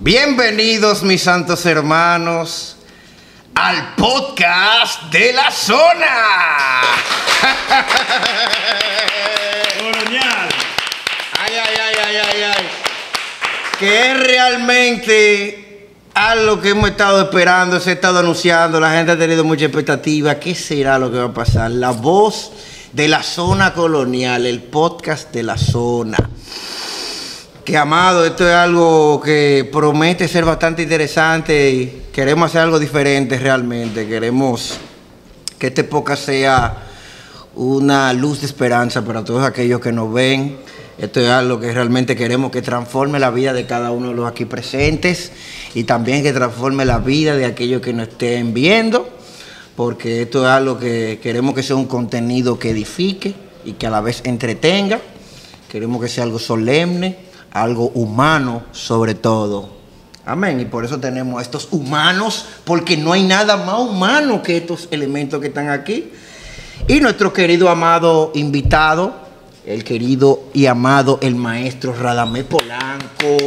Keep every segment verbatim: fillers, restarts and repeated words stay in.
Bienvenidos, mis santos hermanos, al podcast de la zona. Colonial. Ay, ay, ay, ay, ay, ay. Que es realmente algo que hemos estado esperando, se ha estado anunciando, la gente ha tenido mucha expectativa. ¿Qué será lo que va a pasar? La voz de la zona colonial, el podcast de la zona. Que amado, esto es algo que promete ser bastante interesante y queremos hacer algo diferente realmente. Queremos que este podcast sea una luz de esperanza para todos aquellos que nos ven. Esto es algo que realmente queremos que transforme la vida de cada uno de los aquí presentes y también que transforme la vida de aquellos que nos estén viendo, porque esto es algo que queremos que sea un contenido que edifique y que a la vez entretenga. Queremos que sea algo solemne, algo humano sobre todo. Amén. Y por eso tenemos a estos humanos, porque no hay nada más humano que estos elementos que están aquí. Y nuestro querido amado invitado, el querido y amado el maestro Radamés Polanco.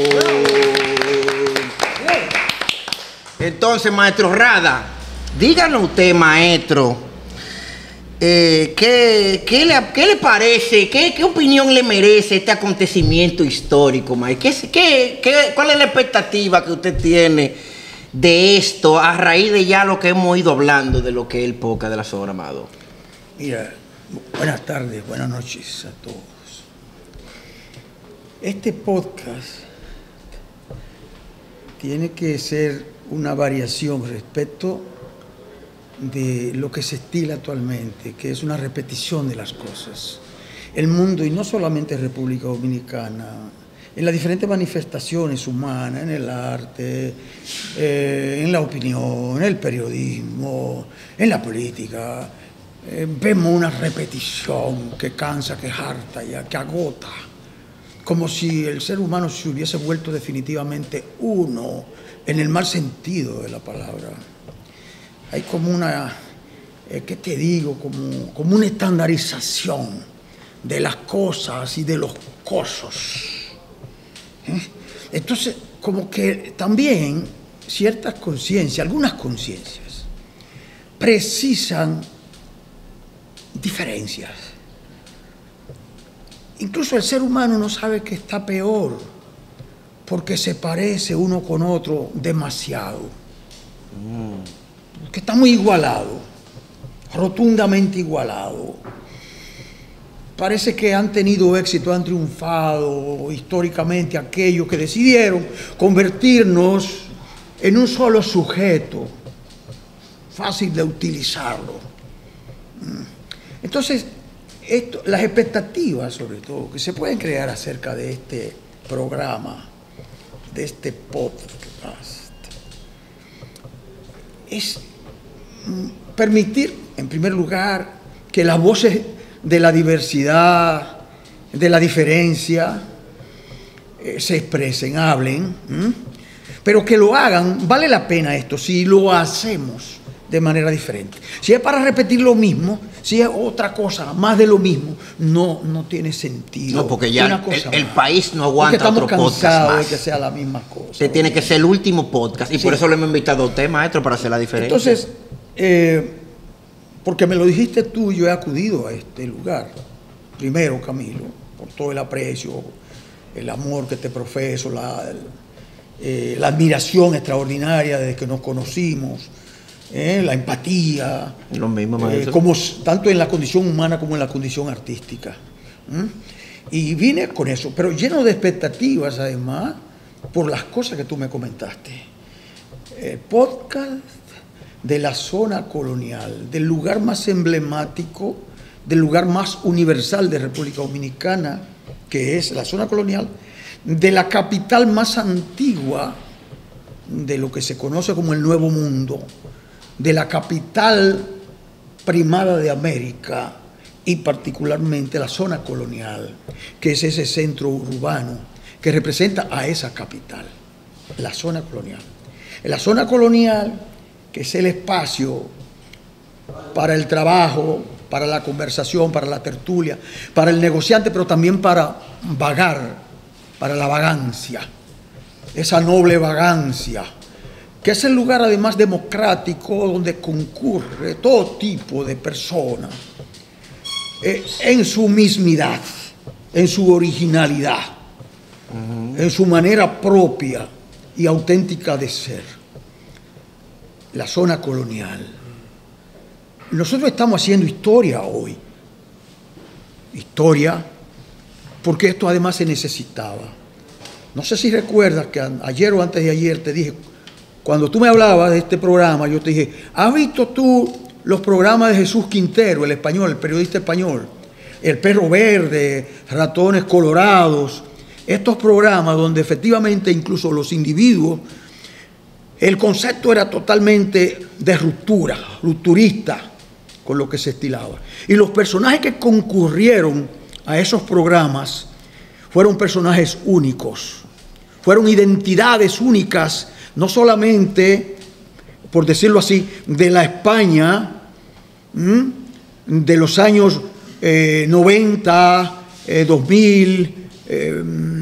Entonces, maestro Rada, díganos usted, maestro, Eh, ¿qué, qué, le, ¿Qué le parece? ¿Qué, ¿Qué opinión le merece este acontecimiento histórico, Mike? ¿Qué, qué, qué, ¿Cuál es la expectativa que usted tiene de esto a raíz de ya lo que hemos ido hablando de lo que es el podcast de la zona, amado? Mira, buenas tardes, buenas noches a todos. Este podcast tiene que ser una variación respecto de lo que se estila actualmente, que es una repetición de las cosas. El mundo, y no solamente República Dominicana, en las diferentes manifestaciones humanas, en el arte, eh, en la opinión, en el periodismo, en la política, eh, vemos una repetición que cansa, que harta, ya, que agota, como si el ser humano se hubiese vuelto definitivamente uno, en el mal sentido de la palabra. Hay como una, eh, ¿qué te digo? Como, como una estandarización de las cosas y de los cosos. ¿Eh? Entonces, como que también ciertas conciencias, algunas conciencias, precisan diferencias. Incluso el ser humano no sabe que está peor porque se parece uno con otro demasiado. Mm. Que está muy igualado, rotundamente igualado. Parece que han tenido éxito, han triunfado históricamente aquellos que decidieron convertirnos en un solo sujeto, fácil de utilizarlo. Entonces, esto, las expectativas, sobre todo, que se pueden crear acerca de este programa, de este podcast, es permitir, en primer lugar, que las voces de la diversidad, de la diferencia, eh, se expresen, hablen, ¿m? pero que lo hagan, vale la pena esto, si lo hacemos de manera diferente. Si es para repetir lo mismo, si es otra cosa, más de lo mismo, no, no tiene sentido. No, porque ya el, el país no aguanta otro podcast más. Estamos cansados de que sea la misma cosa. Usted tiene que ser el último podcast y sí. Por eso le hemos invitado a usted, maestro, para hacer la diferencia. Entonces, eh, porque me lo dijiste tú, yo he acudido a este lugar. Primero, Camilo, por todo el aprecio, el amor que te profeso, la, eh, la admiración extraordinaria desde que nos conocimos, eh, la empatía, lo mismo, maestro. Eh, como, tanto en la condición humana como en la condición artística. ¿Mm? Y vine con eso, pero lleno de expectativas, además, por las cosas que tú me comentaste. El podcast de la zona colonial, del lugar más emblemático, del lugar más universal de República Dominicana, que es la zona colonial, de la capital más antigua de lo que se conoce como el Nuevo Mundo, de la capital primada de América y particularmente la zona colonial, que es ese centro urbano que representa a esa capital, la zona colonial. En la zona colonial, que es el espacio para el trabajo, para la conversación, para la tertulia, para el negociante, pero también para vagar, para la vagancia. esa noble vagancia, que es el lugar además democrático donde concurre todo tipo de personas eh, en su mismidad, en su originalidad, uh-huh. en su manera propia y auténtica de ser. La zona colonial. Nosotros estamos haciendo historia hoy. Historia, porque esto además se necesitaba. No sé si recuerdas que ayer o antes de ayer te dije, cuando tú me hablabas de este programa, yo te dije, ¿has visto tú los programas de Jesús Quintero, el español, el periodista español? El Perro Verde, Ratones Colorados, estos programas donde efectivamente incluso los individuos, el concepto era totalmente de ruptura, rupturista con lo que se estilaba. Y los personajes que concurrieron a esos programas fueron personajes únicos, fueron identidades únicas, no solamente, por decirlo así, de la España ¿m? de los años eh, noventa, eh, dos mil, eh,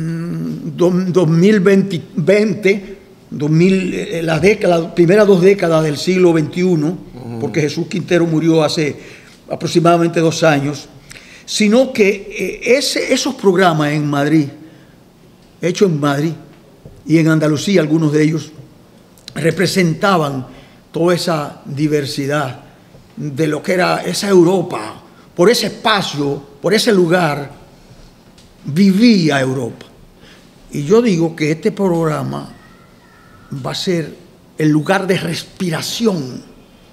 dos mil veinte, dos mil, eh, las décadas, las primeras dos décadas del siglo veintiuno, uh-huh. porque Jesús Quintero murió hace aproximadamente dos años, sino que eh, ese, esos programas en Madrid, hechos en Madrid y en Andalucía, algunos de ellos, representaban toda esa diversidad de lo que era esa Europa. Por ese espacio, por ese lugar, vivía Europa. Y yo digo que este programa va a ser el lugar de respiración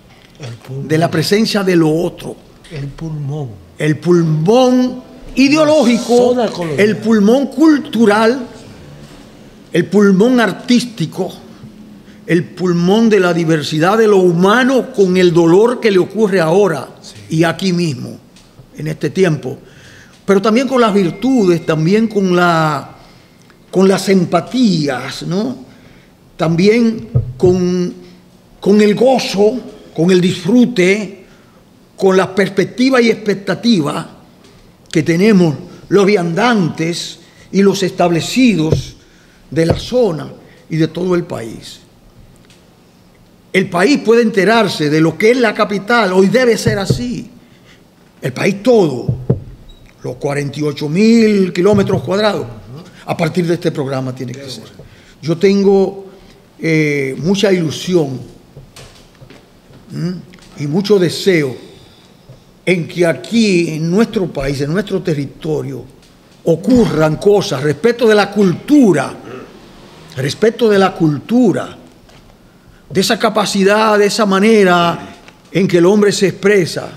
de la presencia de lo otro. El pulmón. El pulmón ideológico, el pulmón cultural, el pulmón artístico, el pulmón de la diversidad de lo humano con el dolor que le ocurre ahora sí. y aquí mismo, en este tiempo. Pero también con las virtudes, también con, la, con las empatías, ¿no? También con, con el gozo, con el disfrute, con la perspectiva y expectativa que tenemos los viandantes y los establecidos de la zona y de todo el país. El país puede enterarse de lo que es la capital, hoy debe ser así. El país todo, los cuarenta y ocho mil kilómetros cuadrados, a partir de este programa tiene que ser. Yo tengo eh, mucha ilusión ¿m? y mucho deseo en que aquí, en nuestro país, en nuestro territorio, ocurran cosas respecto de la cultura, respecto de la cultura, de esa capacidad, de esa manera en que el hombre se expresa,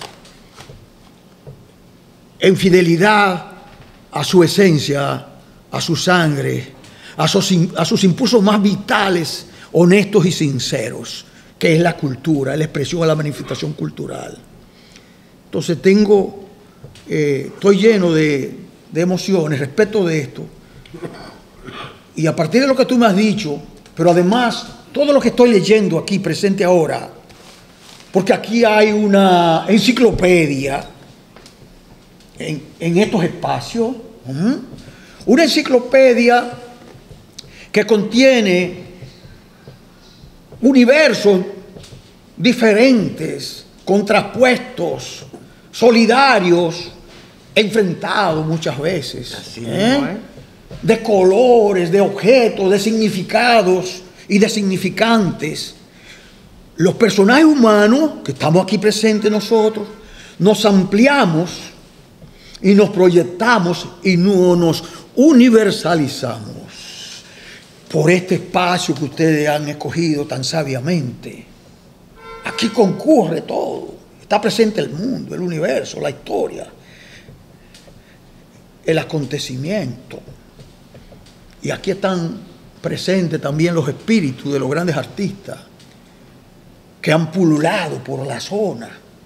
en fidelidad a su esencia, a su sangre, a sus, a sus impulsos más vitales, honestos y sinceros, que es la cultura, la expresión de la manifestación cultural. Entonces tengo, eh, estoy lleno de, de emociones respecto de esto. Y a partir de lo que tú me has dicho, pero además todo lo que estoy leyendo aquí presente ahora, porque aquí hay una enciclopedia en, en estos espacios, ¿eh? una enciclopedia que contiene universos diferentes, contrapuestos, solidarios, enfrentados muchas veces, Así ¿eh? ¿no, eh? de colores, de objetos, de significados y de significantes. Los personajes humanos que estamos aquí presentes nosotros, nos ampliamos y nos proyectamos y no nos universalizamos por este espacio que ustedes han escogido tan sabiamente. Aquí concurre todo. Está presente el mundo, el universo, la historia, el acontecimiento. Y aquí están presentes también los espíritus de los grandes artistas que han pululado por la zona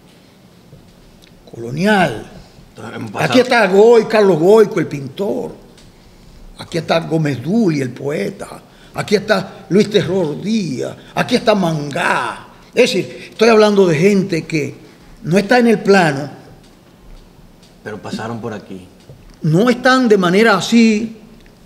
colonial. Aquí está Goy, Carlos Goico, el pintor. Aquí está Gómez Dully, el poeta. Aquí está Luis Terror Díaz. Aquí está Mangá. Es decir, estoy hablando de gente que no está en el plano, pero pasaron por aquí. No están de manera así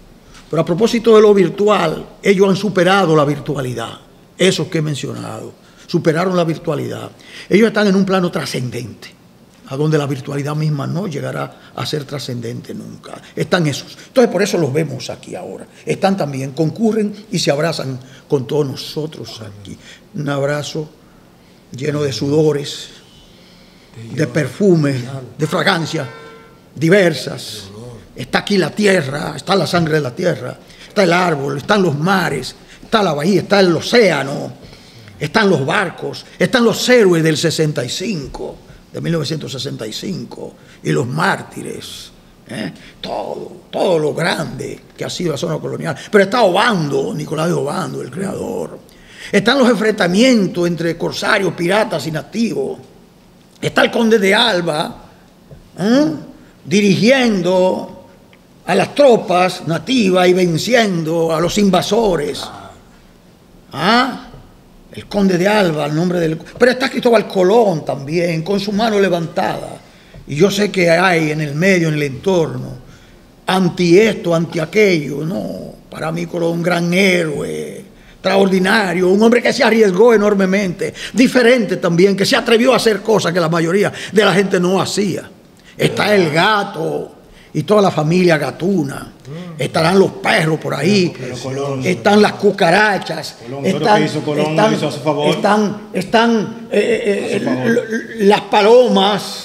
Pero a propósito de lo virtual, ellos han superado la virtualidad. Esos que he mencionado, superaron la virtualidad. Ellos están en un plano trascendente, a donde la virtualidad misma no llegará a ser trascendente nunca. Están esos. Entonces, por eso los vemos aquí ahora. Están también, concurren y se abrazan con todos nosotros aquí. Un abrazo lleno de sudores, de perfumes, de fragancias diversas. Está aquí la tierra, está la sangre de la tierra, está el árbol, están los mares, está la bahía, está el océano, están los barcos, están los héroes del sesenta y cinco, de mil novecientos sesenta y cinco, y los mártires, ¿eh? todo, todo lo grande que ha sido la zona colonial. Pero está Obando, Nicolás de Obando, el creador. Están los enfrentamientos entre corsarios, piratas y nativos. Está el conde de Alba, ¿eh? dirigiendo a las tropas nativas y venciendo a los invasores. ¿Ah? El conde de Alba, el nombre del... Pero está Cristóbal Colón también, con su mano levantada. Y yo sé que hay en el medio, en el entorno, anti esto, anti aquello. No, para mí Colón, un gran héroe, extraordinario, un hombre que se arriesgó enormemente, diferente también, que se atrevió a hacer cosas que la mayoría de la gente no hacía. Está el gato y toda la familia gatuna, estarán los perros por ahí, Colón, están las cucarachas, Colón, están, hizo Colón, están, hizo a su favor. están, están eh, eh, las palomas.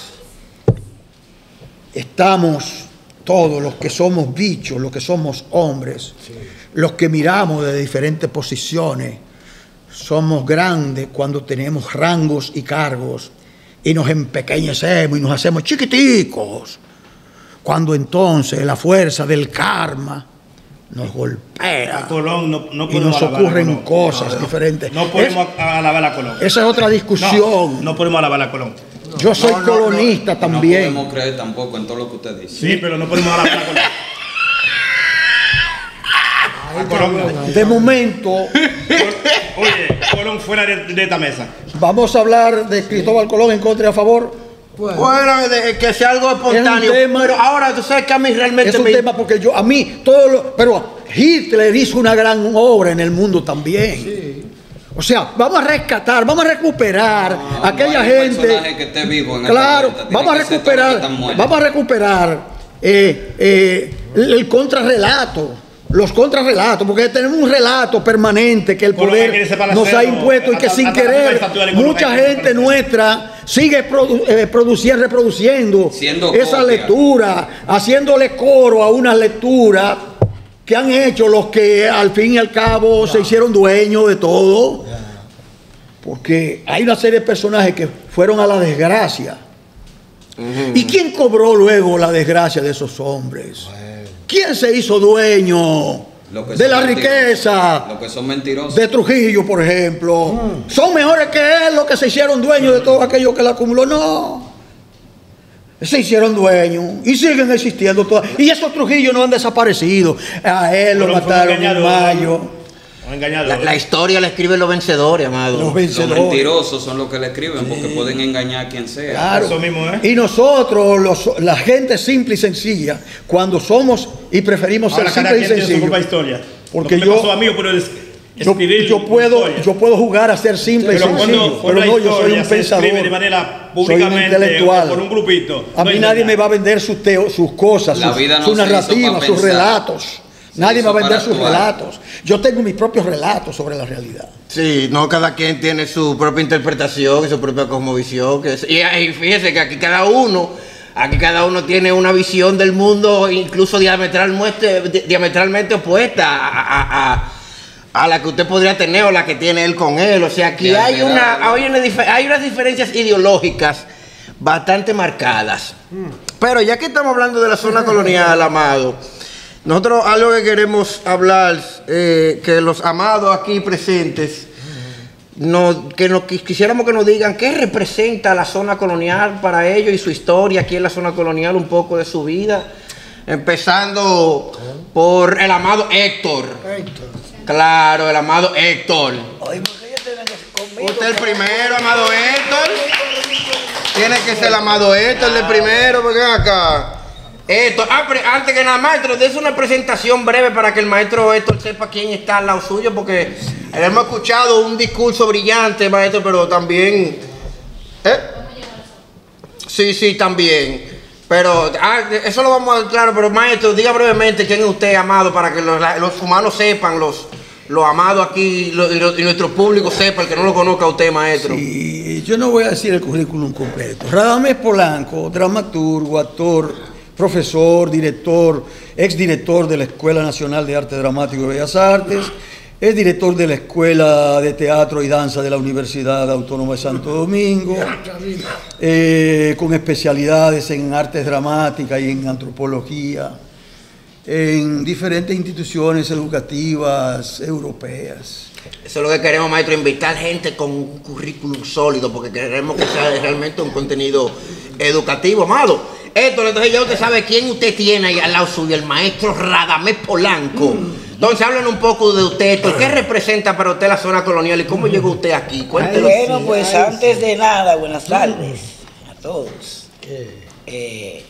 Estamos todos los que somos bichos, los que somos hombres, sí. los que miramos de diferentes posiciones, somos grandes cuando tenemos rangos y cargos y nos empequeñecemos y nos hacemos chiquiticos. Cuando entonces la fuerza del karma nos golpea Colón, no, no y nos ocurren cosas no, no, diferentes. No podemos es, alabar a Colón. Esa es otra discusión. No, no podemos alabar a Colón. Yo soy no, no, colonista no, también. No podemos creer tampoco en todo lo que usted dice. Sí, pero no podemos alabar a Colón. A Colón. De momento... Oye, Colón fuera de, de esta mesa. Vamos a hablar de Cristóbal Colón en contra y a favor. Bueno, bueno de, que sea algo espontáneo. Tema, pero ahora tú sabes que a mí realmente es un me... tema porque yo, a mí, todo lo, pero Hitler hizo una gran obra en el mundo también. Sí. O sea, vamos a rescatar, vamos a recuperar no, aquella no gente. Que esté vivo en claro, vamos a recuperar, vamos a recuperar eh, eh, el, el contrarrelato. Los contrarrelatos, porque tenemos un relato permanente que el poder nos ha impuesto y que sin querer mucha gente nuestra sigue produ eh, produciendo, reproduciendo esa lectura, haciéndole coro a una lectura que han hecho los que al fin y al cabo se hicieron dueños de todo. Porque hay una serie de personajes que fueron a la desgracia. ¿Y quién cobró luego la desgracia de esos hombres? ¿Quién se hizo dueño de la riqueza? Los que son mentirosos. De Trujillo, por ejemplo. Mm. ¿Son mejores que él los que se hicieron dueños de todo aquello que él acumuló? No. Se hicieron dueños y siguen existiendo todas. Y esos Trujillos no han desaparecido. A él lo mataron en mayo. La, la historia la escriben los vencedores, amado. Los vencedores. Los mentirosos son los que la escriben, sí. porque pueden engañar a quien sea. Claro. Eso mismo, ¿eh? Y nosotros, los, la gente simple y sencilla, cuando somos y preferimos Ahora, ser simples y sencillos. Historia. Porque yo, pasó a mí, pero es, yo, yo, puedo, yo puedo jugar a ser simple pero y sencillo, pero no, yo soy un pensador, de manera públicamente, soy un intelectual. Por un grupito. A no mí nadie me va a vender sus, teo, sus cosas, sus, no sus narrativas, sus relatos. Nadie me va a vender sus relatos. Yo tengo mis propios relatos sobre la realidad. Sí, no, cada quien tiene su propia interpretación y su propia cosmovisión. Que es, y, y fíjese que aquí cada uno, aquí cada uno tiene una visión del mundo incluso diametralmente, diametralmente opuesta a, a, a, a la que usted podría tener o la que tiene él con él. O sea, aquí hay, una, hay, una, hay unas diferencias ideológicas bastante marcadas. Pero ya que estamos hablando de la zona colonial, amado, nosotros algo que queremos hablar, eh, que los amados aquí presentes, no, que nos, quisiéramos que nos digan qué representa la zona colonial para ellos y su historia aquí en la zona colonial, un poco de su vida, empezando por el amado Héctor. Héctor. Claro, el amado Héctor. Ay, usted el primero, amado Héctor. Tiene que ser el amado Héctor el primero, porque acá. Esto, ah, pero antes que nada, maestro, des una presentación breve para que el maestro Héctor sepa quién está al lado suyo, porque hemos escuchado un discurso brillante, maestro, pero también... ¿eh? Sí, sí, también. Pero, ah, eso lo vamos a dar claro, pero maestro, diga brevemente quién es usted, amado, para que los, los humanos sepan, los, los amados aquí los, y, los, y nuestro público sepa, el que no lo conozca a usted, maestro. Sí, yo no voy a decir el currículum completo. Radamés Polanco, dramaturgo, actor, profesor, director, exdirector de la Escuela Nacional de Arte Dramático y Bellas Artes, es director de la Escuela de Teatro y Danza de la Universidad Autónoma de Santo Domingo, eh, con especialidades en artes dramáticas y en antropología, en diferentes instituciones educativas europeas. Eso es lo que queremos, maestro, invitar gente con un currículum sólido, porque queremos que sea realmente un contenido educativo, amado. Esto, entonces ya usted sabe quién usted tiene ahí al lado suyo, el maestro Radamés Polanco. Entonces, háblenos un poco de usted, Héctor. ¿Qué representa para usted la zona colonial y cómo llegó usted aquí? Cuéntenos. Bueno, pues antes de nada, buenas tardes a todos. Eh,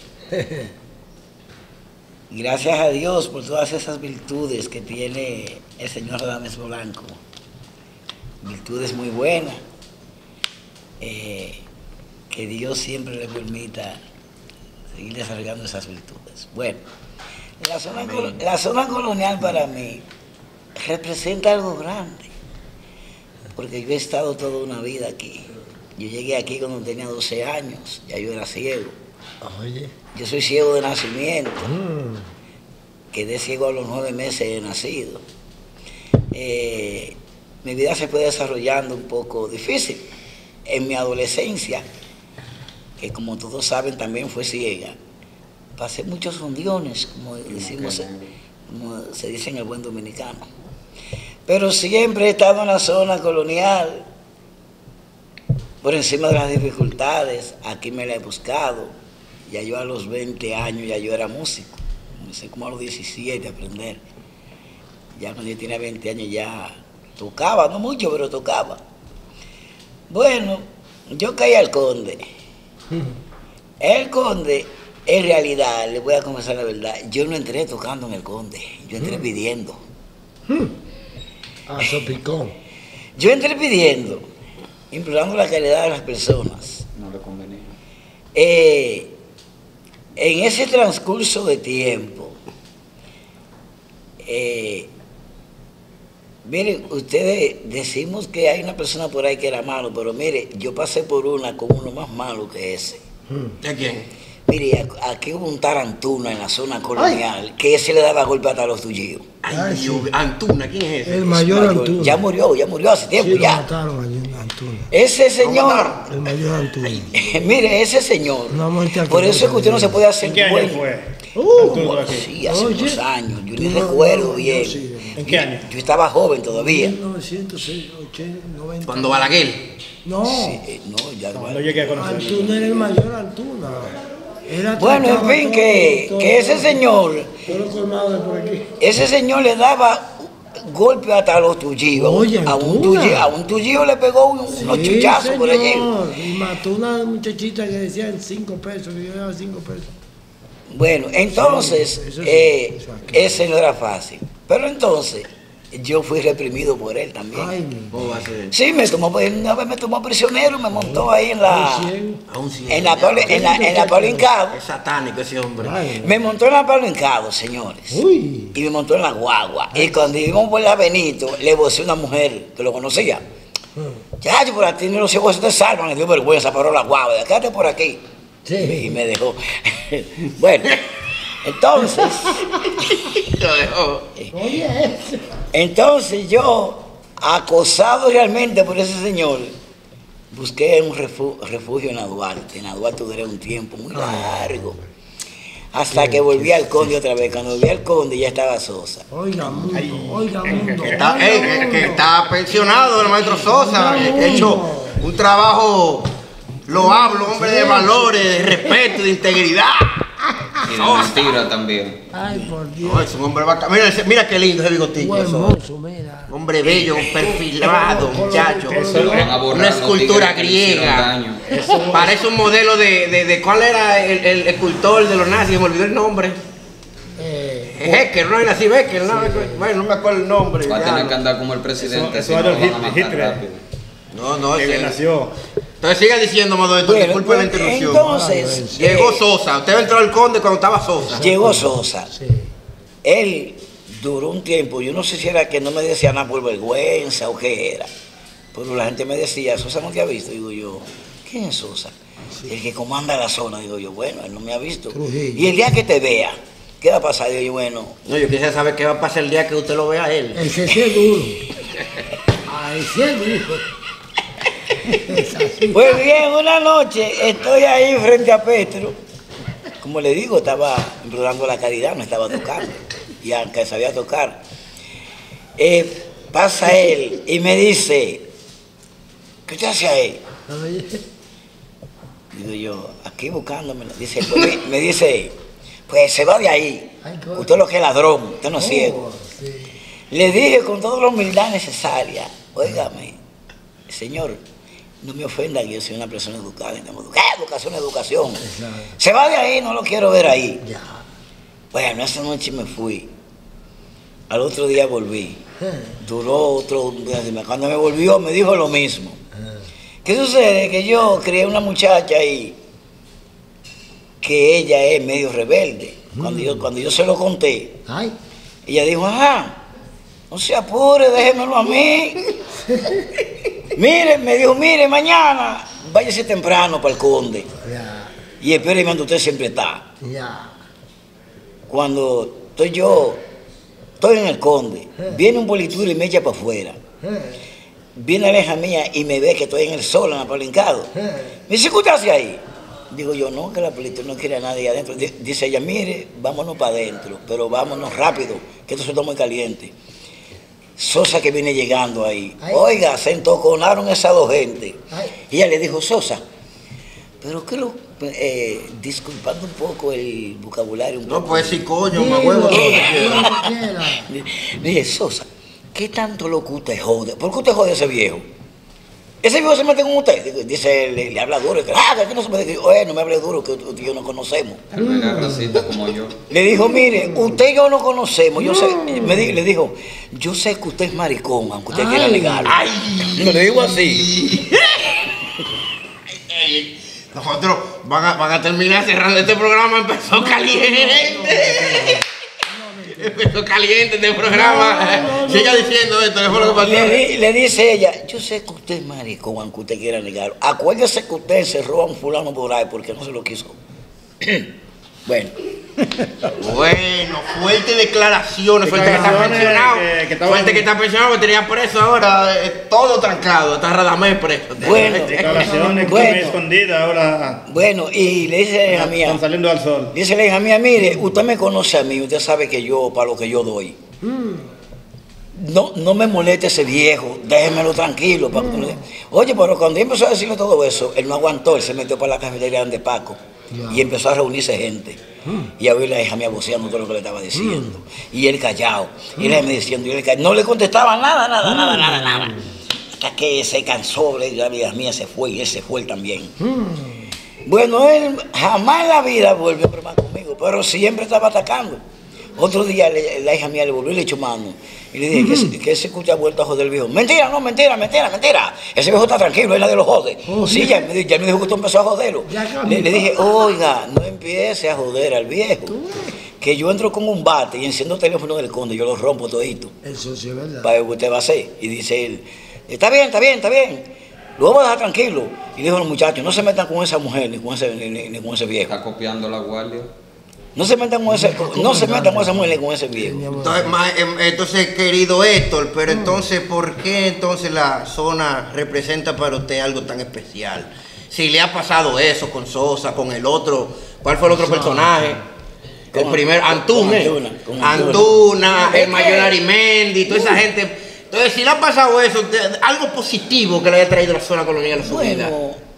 gracias a Dios por todas esas virtudes que tiene el señor Radamés Polanco. Virtudes muy buenas. Eh, que Dios siempre le permita seguir desarrollando esas virtudes. Bueno, la zona, la zona colonial para mí representa algo grande, porque yo he estado toda una vida aquí. Yo llegué aquí cuando tenía doce años, ya yo era ciego. Oye. Yo soy ciego de nacimiento, mm. quedé ciego a los nueve meses de nacido. Eh, mi vida se fue desarrollando un poco difícil. En mi adolescencia, que como todos saben también fue ciega, pasé muchos hundiones, como decimos, como se dice en el buen dominicano. Pero siempre he estado en la zona colonial, por encima de las dificultades. Aquí me la he buscado. Ya yo a los veinte años ya yo era músico. Comencé como a los diecisiete a aprender. Ya cuando yo tenía veinte años ya tocaba, no mucho, pero tocaba. Bueno, yo caí al Conde. El Conde, en realidad, le voy a confesar la verdad, yo no entré tocando en el Conde, yo entré pidiendo. Ah, eso picó. Yo entré pidiendo, implorando la caridad de las personas. No le convenía. Eh, en ese transcurso de tiempo, eh, miren, ustedes decimos que hay una persona por ahí que era malo, pero mire, yo pasé por una con uno más malo que ese. ¿De quién? Mire, aquí hubo un tarantuna en la zona colonial. Ay. Que ese le daba golpe hasta los tuyos. Ay, Ay sí. Antuna, ¿quién es ese? El mayor, mayor Antuna. Ya murió, ya murió hace tiempo, sí, ya. Lo mataron a Antuna. Ese señor. El mayor Antuna. Mire, ese señor. Por eso es que usted no se puede hacer ¿En qué año bueno. fue? Uh, sí, hace Oye, unos años. Yo ni no, recuerdo no, bien. No, sí, ¿En qué año? Yo estaba joven todavía. mil novecientos noventa. ¿Cuando Balaguer? No. Sí, no, ya no, no llegué a conocer. Antuna era el mayor Antuna. Era bueno, en fin, que, todo, que ese señor, ese señor le daba golpe hasta a los tuyos. Oye, a un tuyío, a un tuyío le pegó un, sí, unos chuchazos señor. Por allí. Y mató una muchachita que decía en cinco pesos, que yo daba cinco pesos. Bueno, entonces, sí, eso sí, eh, eso ese no era fácil. Pero entonces, yo fui reprimido por él también. Ay, sí, me tomó, una vez me tomó prisionero, me montó ahí en la en la en la, en la Pablo Hincado. Es satánico ese hombre. Ay, me montó en la Pablo Hincado, señores. Uy. Y me montó en la guagua. Ay. Y cuando íbamos por la Benito, le vocé a una mujer que lo conocía. Ya, yo por aquí no sé vos te salvan, le dio vergüenza, paró la guagua, quédate por aquí. Sí. Y me dejó. Bueno. Entonces, entonces yo, acosado realmente por ese señor, busqué un refugio, refugio en la Duarte. En la Duarte duré un tiempo muy largo, hasta que volví al Conde otra vez. Cuando volví al Conde ya estaba Sosa. Oiga, mundo, oiga, mundo. Que está, hey, que, que está pensionado el maestro Sosa, que ha hecho un trabajo loable, hombre de valores, de respeto, de integridad. de Sosa. mentira también. Ay, por Dios. No, es un hombre bacán. Mira, ese- mira qué lindo ese bigotillo. Buen Sosa. mozo, mira. Hombre bello, perfilado, muchacho. Van a borrar Una los escultura tigres que le hicieron griega. daño. Parece un modelo de, de, de ¿cuál era el, el escultor de los nazis? Me olvidó el nombre. Eh, Hecker, no era así, Becker, no, bueno, no me acuerdo el nombre. Va a ya tener no. que andar como el presidente, Eso- si eso no lo era van a matar Hitler. rápido. No, no, Que ese- bien nació. Entonces siga diciendo, Modesto, Bueno, disculpe pues, la interrupción. entonces, Llegó eh, Sosa, usted entró al Conde cuando estaba Sosa. llegó Sosa. sí. Él duró un tiempo, yo no sé si era que no me decía nada por vergüenza o qué era, pero la gente me decía, Sosa no te ha visto. Digo yo, ¿quién es Sosa? El que comanda la zona. Digo yo, bueno, él no me ha visto. Trujillo. Y el día que te vea, ¿qué va a pasar? Digo yo, bueno, No, yo quisiera saber qué va a pasar el día que usted lo vea a él. Ese sí es duro. Ay, sí es duro. Es así. pues bien, una noche estoy ahí frente a Petro. Como le digo, estaba implorando la caridad, no estaba tocando. Y aunque sabía tocar. Eh, pasa él y me dice, ¿qué usted hace ahí? Oye, Digo yo, aquí buscándome. Dice, pues, me, me dice, pues se va de ahí. Ay, qué- Usted lo que es ladrón, usted no es ciego. oh, sí. Le dije con toda la humildad necesaria, óigame, señor, no me ofenda que yo soy una persona educada. Necesitamos educar, educación, educación. Exacto. Se va de ahí, no lo quiero ver ahí. Ya. Bueno, esa noche me fui. Al otro día volví. Eh, Duró otro, cuando me volvió me dijo lo mismo. ¿Qué sucede? Que yo crié una muchacha ahí que ella es medio rebelde. Cuando yo, cuando yo se lo conté, Ay, ella dijo, ajá, no se apure, déjemelo a mí. Mire, me dijo, mire, mañana váyase temprano para el Conde. ya, Y espere donde usted siempre está. ya. Cuando estoy yo, estoy en el Conde, viene un politura y me echa para afuera. Eh, Viene la hija mía y me ve que estoy en el sol, en el apalincado. eh. Me dice, ¿qué usted hace ahí? Digo yo, no, que la politura no quiere a nadie adentro. Di- Dice ella, mire, vámonos para adentro, pero vámonos rápido, que esto se está muy caliente. Sosa que viene llegando ahí. Ay. Oiga, se entoconaron esas dos gente. Ay. Y ella le dijo, Sosa, pero que lo, eh, disculpando un poco el vocabulario. Un No, poco, pues sí, coño, Dilo, me huevo todo lo que dilo quiera. lo que quiera. Le dije, Sosa, ¿qué tanto lo que usted jode? ¿Por qué usted jode a ese viejo? ¿Ese viejo se mete con usted? Digo, dice, le, le habla duro. Y que, ah, que no se me dice, oye, no me hable duro, que usted y yo nos conocemos. Tal vez la racista como yo. Le dijo, mire, usted y yo nos conocemos. Yo sé, me di- le dijo, yo sé que usted es maricón, aunque usted quiera Ay. negarlo. Me lo digo así. Nosotros van a, van a terminar cerrando este programa, empezó caliente. Empezó caliente este programa. Siga diciendo esto, ¿qué fue lo que pasó? Le, di- le dice ella, yo sé que usted es maricón, aunque usted quiera negarlo. Acuérdese que usted se roba a un fulano por ahí porque no se lo quiso. Bueno. Bueno, fuerte declaraciones, fuerte que está Declaraciones pensionado. que- que estaban- Fuerte que está pensionado, que tenía preso ahora, eh, todo trancado, está Radamés preso. Bueno. Declaraciones que Bueno. me escondida ahora Bueno, y le dice a la hija mía, están saliendo al sol. dice la hija mía, mire, usted me conoce a mí, usted sabe que yo, para lo que yo doy. No, no me moleste ese viejo, déjemelo tranquilo. para que no le-". Oye, pero cuando él empezó a decirle todo eso, él no aguantó, él se metió para la cafetería de Paco y empezó a reunirse gente. Y a oír la hija mía voceando todo lo que le estaba diciendo. Y él callado, y él me diciendo, y él callado. No le contestaba nada, nada, nada, nada, nada. Hasta que se cansó, le- la hija mía se fue y él se fue también. Bueno, él jamás en la vida volvió a bromar conmigo, pero siempre estaba atacando. Otro día le- la hija mía le volvió y le echó mano. Y le dije, ¿qué, se- qué se escucha vuelto a joder el viejo? Mentira, no, mentira, mentira, mentira. Ese viejo está tranquilo, él nadie lo jode. Oh, sí, sí. ya me, di- ya me dijo que tú empezó a joderlo. Ya cambió. Le, le dije, oiga, no empiece a joder al viejo. Que yo entro con un bate y enciendo el teléfono del Conde, yo lo rompo todito. Eso sí es verdad. Para ver qué usted va a hacer. Y dice él, está bien, está bien, está bien. Lo vamos a dejar tranquilo. Y dijo los muchachos, no se metan con esa mujer ni con ese, ni, ni- ni con ese viejo. Está copiando la guardia. No se metan con ese, no se metan con esa mujer ni con ese viejo. Entonces, ma- em, entonces, querido Héctor, pero entonces, ¿por qué entonces la zona representa para usted algo tan especial? Si le ha pasado eso con Sosa, con el otro, ¿cuál fue el otro personaje? El Con- primer, con- Antún, con ¿eh? Antuna, con Antuna. Antuna, Es el mayor que- Arimendi, toda esa gente. Entonces, si le ha pasado eso, de- algo positivo que le haya traído la zona colonial a su vida. Bueno,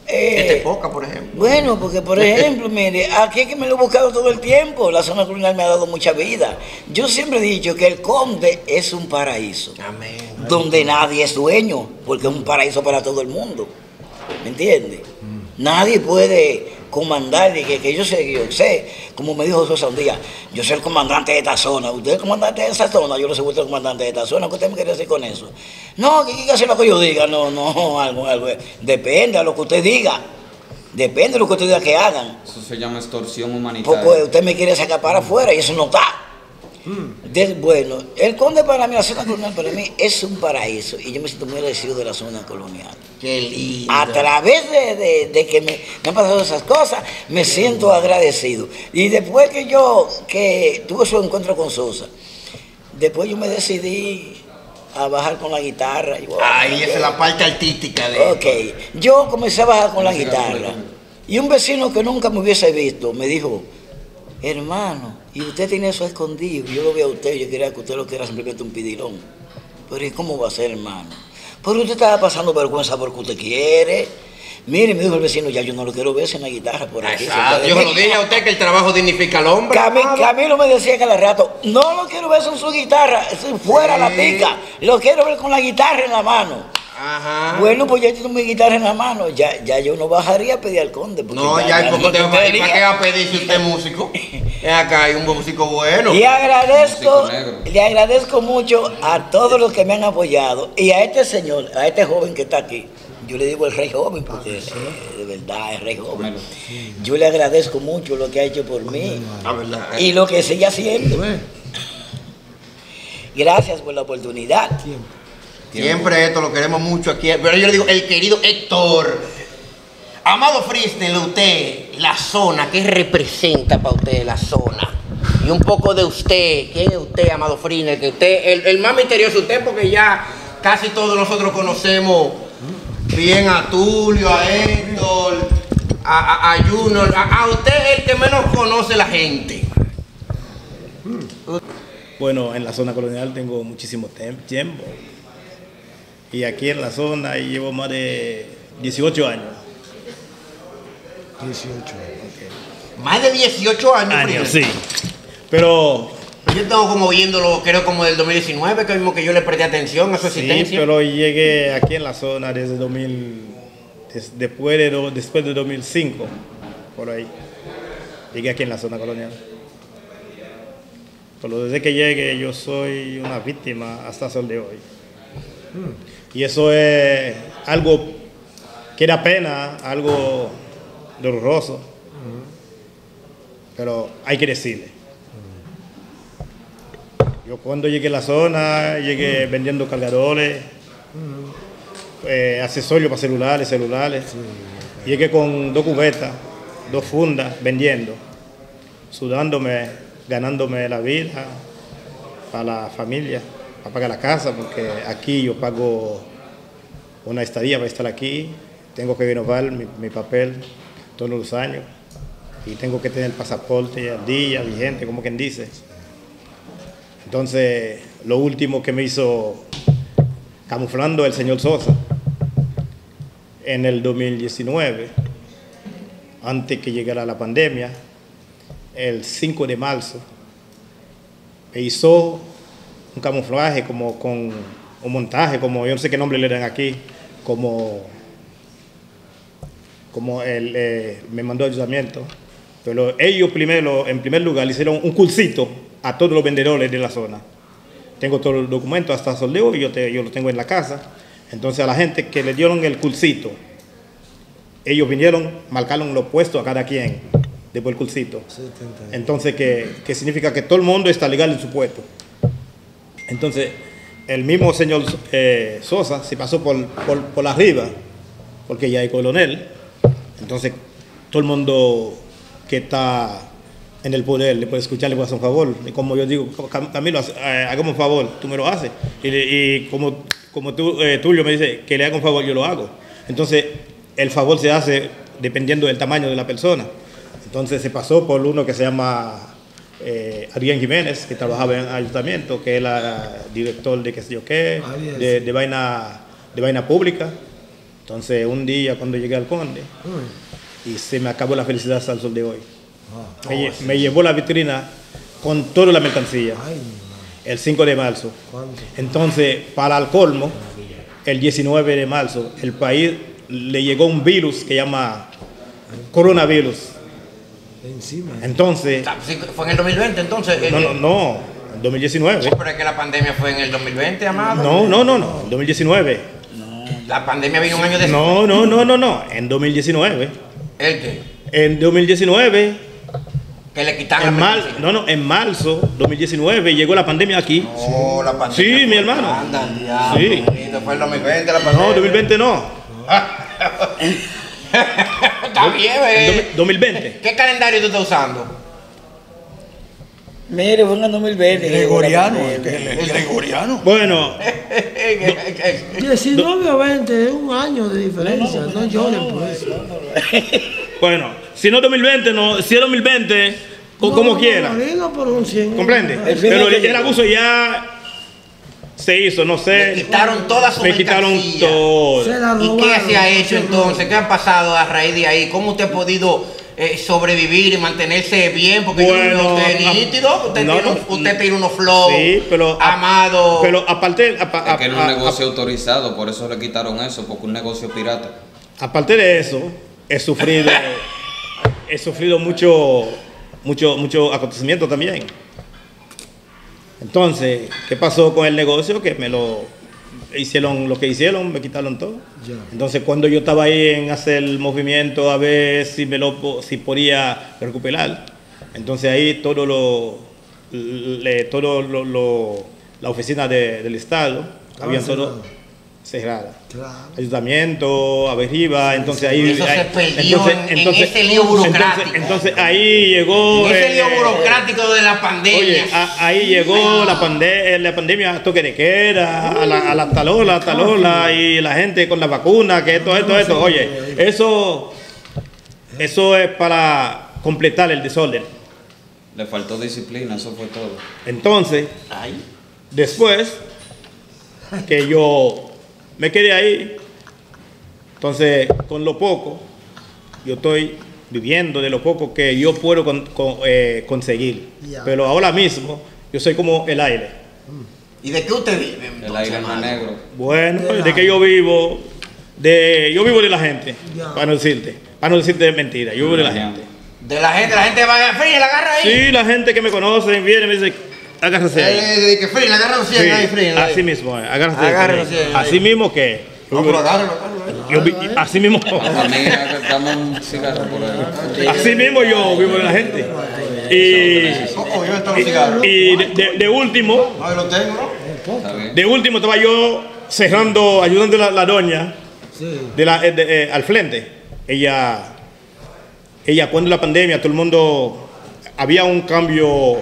Eh, Este poca, por ejemplo. Bueno, porque por ejemplo, mire, aquí es que me lo he buscado todo el tiempo. La zona colonial me ha dado mucha vida. Yo siempre he dicho que el Conde es un paraíso. Amén. Donde nadie es dueño, porque es un paraíso para todo el mundo. ¿Me entiende? Mm. Nadie puede comandar, y que, que yo sé, yo sé, como me dijo Sosa un día, yo soy el comandante de esta zona. Usted es el comandante de esa zona, yo no soy el comandante de esta zona. ¿Qué usted me quiere decir con eso? No, que hay que hacer lo que yo diga. No, no, algo, algo. Depende de lo que usted diga. Depende de lo que usted diga que hagan. Eso se llama extorsión humanitaria. Porque usted me quiere sacar para afuera y eso no está. De, bueno, el Conde para mí, la zona colonial para mí es un paraíso y yo me siento muy agradecido de la zona colonial. Qué lindo. A través de, de, de que me, me han pasado esas cosas, me siento agradecido. Y después que yo que tuve su encuentro con Sosa, después yo me decidí a bajar con la guitarra. Y, bueno, Ahí esa es la parte artística de Ok, yo comencé a bajar con la guitarra y un vecino que nunca me hubiese visto me dijo, hermano, y usted tiene eso escondido, yo lo veo a usted, yo quería que usted lo quiera simplemente un pidilón. Pero ¿y cómo va a ser, hermano? Pero usted estaba pasando vergüenza porque usted quiere. Mire, me dijo el vecino, ya yo no lo quiero ver sin la guitarra por aquí. Exacto. Yo se lo dije a usted que el trabajo dignifica al hombre. Cami- Camilo me decía cada rato, no lo quiero ver con su guitarra, fuera Sí. la pica, lo quiero ver con la guitarra en la mano. Ajá. Bueno, pues ya tengo mi guitarra en la mano, ya, ya yo no bajaría a pedir al Conde. porque No, ya, ¿y por qué usted va- porque ¿para qué va a pedir si usted es músico? Es acá, hay un músico bueno. Y agradezco, Músico negro. le agradezco mucho a todos los que me han apoyado y a este señor, a este joven que está aquí. Yo le digo el rey joven porque eh, de verdad es rey joven. Yo le agradezco mucho lo que ha hecho por mí La verdad. y lo que sigue haciendo. Gracias por la oportunidad. Siempre esto lo queremos mucho aquí. Pero yo le digo, el querido Héctor. Amado Freestyle, usted, la zona, ¿qué representa para usted la zona? Y un poco de usted, ¿quién es usted, Amado Freestyle? Que usted, el, el más misterioso usted, porque ya casi todos nosotros conocemos bien a Tulio, a Héctor, a, a, a Junior. A, a usted es el que menos conoce la gente. Bueno, en la zona colonial tengo muchísimo tem- tiempo. Y aquí en la zona llevo más de dieciocho años. dieciocho. Más de dieciocho años, Años, Freestyle. sí. Pero, Yo tengo como viéndolo, creo como del dos mil diecinueve, que mismo que yo le presté atención a su sí, existencia. pero llegué aquí en la zona desde dos mil, des- después, de, do- después de dos mil cinco, por ahí. Llegué aquí en la zona colonial. Pero desde que llegué yo soy una víctima hasta el sol de hoy. Y eso es algo que da pena, algo doloroso, pero hay que decirle. Yo cuando llegué a la zona, llegué vendiendo cargadores, eh, accesorios para celulares, celulares. Llegué con dos cubetas, dos fundas, vendiendo, sudándome, ganándome la vida para la familia, para pagar la casa, porque aquí yo pago una estadía para estar aquí, tengo que renovar mi, mi papel todos los años y tengo que tener el pasaporte al día, vigente, como quien dice. Entonces, lo último que me hizo camuflando el señor Sosa en el dos mil diecinueve, antes que llegara la pandemia, el cinco de marzo, me hizo un camuflaje como con un montaje, como yo no sé qué nombre le dan aquí, como, como el, eh, me mandó ayudamiento. Pero ellos primero, en primer lugar, le hicieron un cursito a todos los vendedores de la zona. Tengo todos los documentos hasta soldeo y yo, te, yo lo tengo en la casa. Entonces a la gente que le dieron el cursito, ellos vinieron, marcaron los puestos a cada quien después del cursito. Entonces, que, que significa que todo el mundo está legal en su puesto. Entonces, el mismo señor eh, Sosa se pasó por, por, por arriba, porque ya hay coronel. Entonces, todo el mundo que está en el poder le puede escuchar, le puede hacer un favor. Y como yo digo, Camilo, eh, hagamos un favor, tú me lo haces. Y, y como, como tú, eh, Tulio me dice que le haga un favor, yo lo hago. Entonces, el favor se hace dependiendo del tamaño de la persona. Entonces, se pasó por uno que se llama eh, Adrián Jiménez, que trabajaba en el ayuntamiento, que es el director de qué sé yo qué, de, de, vaina, de vaina pública. Entonces, un día cuando llegué al Conde, y se me acabó la felicidad hasta el sol de hoy. Ah, Me, lle- me llevó la vitrina con toda la mercancía, ay, el cinco de marzo. ¿cuánto? Entonces, para el colmo, el diecinueve de marzo, el país le llegó un virus que llama coronavirus. Encima. Entonces, Ah, sí, fue en el dos mil veinte entonces. no, no, no, en dos mil diecinueve. Pero es que la pandemia fue en el dos mil veinte, amado. No, no, no, no, en dos mil diecinueve. La pandemia vino un año después. No, no, no, no, no, en dos mil diecinueve. ¿El qué? En dos mil diecinueve, Que le quitaron en la mar, medicina. no, no, en marzo dos mil diecinueve llegó la pandemia aquí. No, la pandemia. Sí, fue- mi hermano. Anda, al diablo, Sí. manito, fue el dos mil veinte la pandemia. No, dos mil veinte no, Está bien, eh. dos mil veinte. ¿Qué calendario tú estás usando? Mire, fue en el dos mil veinte. Gregoriano, Eh, el, que- el gregoriano. Bueno, diecinueve o veinte, es un año de diferencia. No, lloren por eso. bueno, si no dos mil veinte, no, si es dos mil veinte, co- como No, quiera. no, diga por un cien. ¿Comprende? El fin Pero de el, que el llegó. abuso ya se hizo, no Le sé. quitaron toda su Me quitaron mercancía. todo. Se la ¿Y robaron. qué se ha hecho se entonces? ¿Qué ha pasado a raíz de ahí? ¿Cómo usted ha podido eh, sobrevivir y mantenerse bien? Porque Bueno, yo usted es a- nítido, usted, no, tiene, no, un- usted tiene unos flows, Sí, pero a- amado. Pero aparte, apa- Es que era un a- a- negocio autorizado, por eso le quitaron eso, porque un negocio pirata. aparte de eso, he sufrido, he sufrido mucho, mucho, mucho acontecimiento también. Entonces, ¿qué pasó con el negocio? Que me lo hicieron lo que hicieron, me quitaron todo. Ya. Entonces, cuando yo estaba ahí en hacer el movimiento a ver si me lo po- si podía recuperar, entonces ahí todo lo, le- todo lo, lo- la oficina de- del Estado había todo cerrado. cerrada. Claro. Ayuntamiento, Averriba, entonces ahí... Eso se ahí- perdió en- en ese lío burocrático. Entonces, entonces ahí llegó... Ese lío eh, burocrático de la pandemia. Oye, a- ahí llegó la, pande la pandemia, toque de queda, a la, a la talola, talola, y la gente con la vacuna, que esto, esto, esto. Oye, eso, eso es para completar el desorden. Le faltó disciplina, eso fue todo. Entonces, Ay. después que yo me quedé ahí, entonces con lo poco, yo estoy viviendo de lo poco que yo puedo con- con- eh, conseguir. Ya. Pero ahora mismo yo soy como el aire. ¿Y de qué usted vive? El entonces, aire no es hermano? negro. Bueno, De la- de que yo vivo, de, yo vivo de la gente, Ya. para no decirte, para no decirte mentira, yo vivo de la Ya. gente. De la gente, la gente va a Free, la agarra ahí. Sí, la gente que me conoce viene y me dice, agárrase ahí. Eh, de que Free, la agarra los cien Sí, ahí, Free. así mismo, eh, agárrase ahí. Agárralo, sí, ahí. Así mismo que... No, pero agárralo, agárralo. Yo vi- así mismo, A mí, dame un cigarro por ahí. así mismo yo vivo de la gente. Y, Oh, yo estaba cigarro. y de, de- de último, No, yo lo tengo, ¿no? Está bien. de último estaba yo cerrando, ayudando a la, la doña Sí. de la, eh, de- eh, al frente. Ella, ella cuando la pandemia, todo el mundo, había un cambio,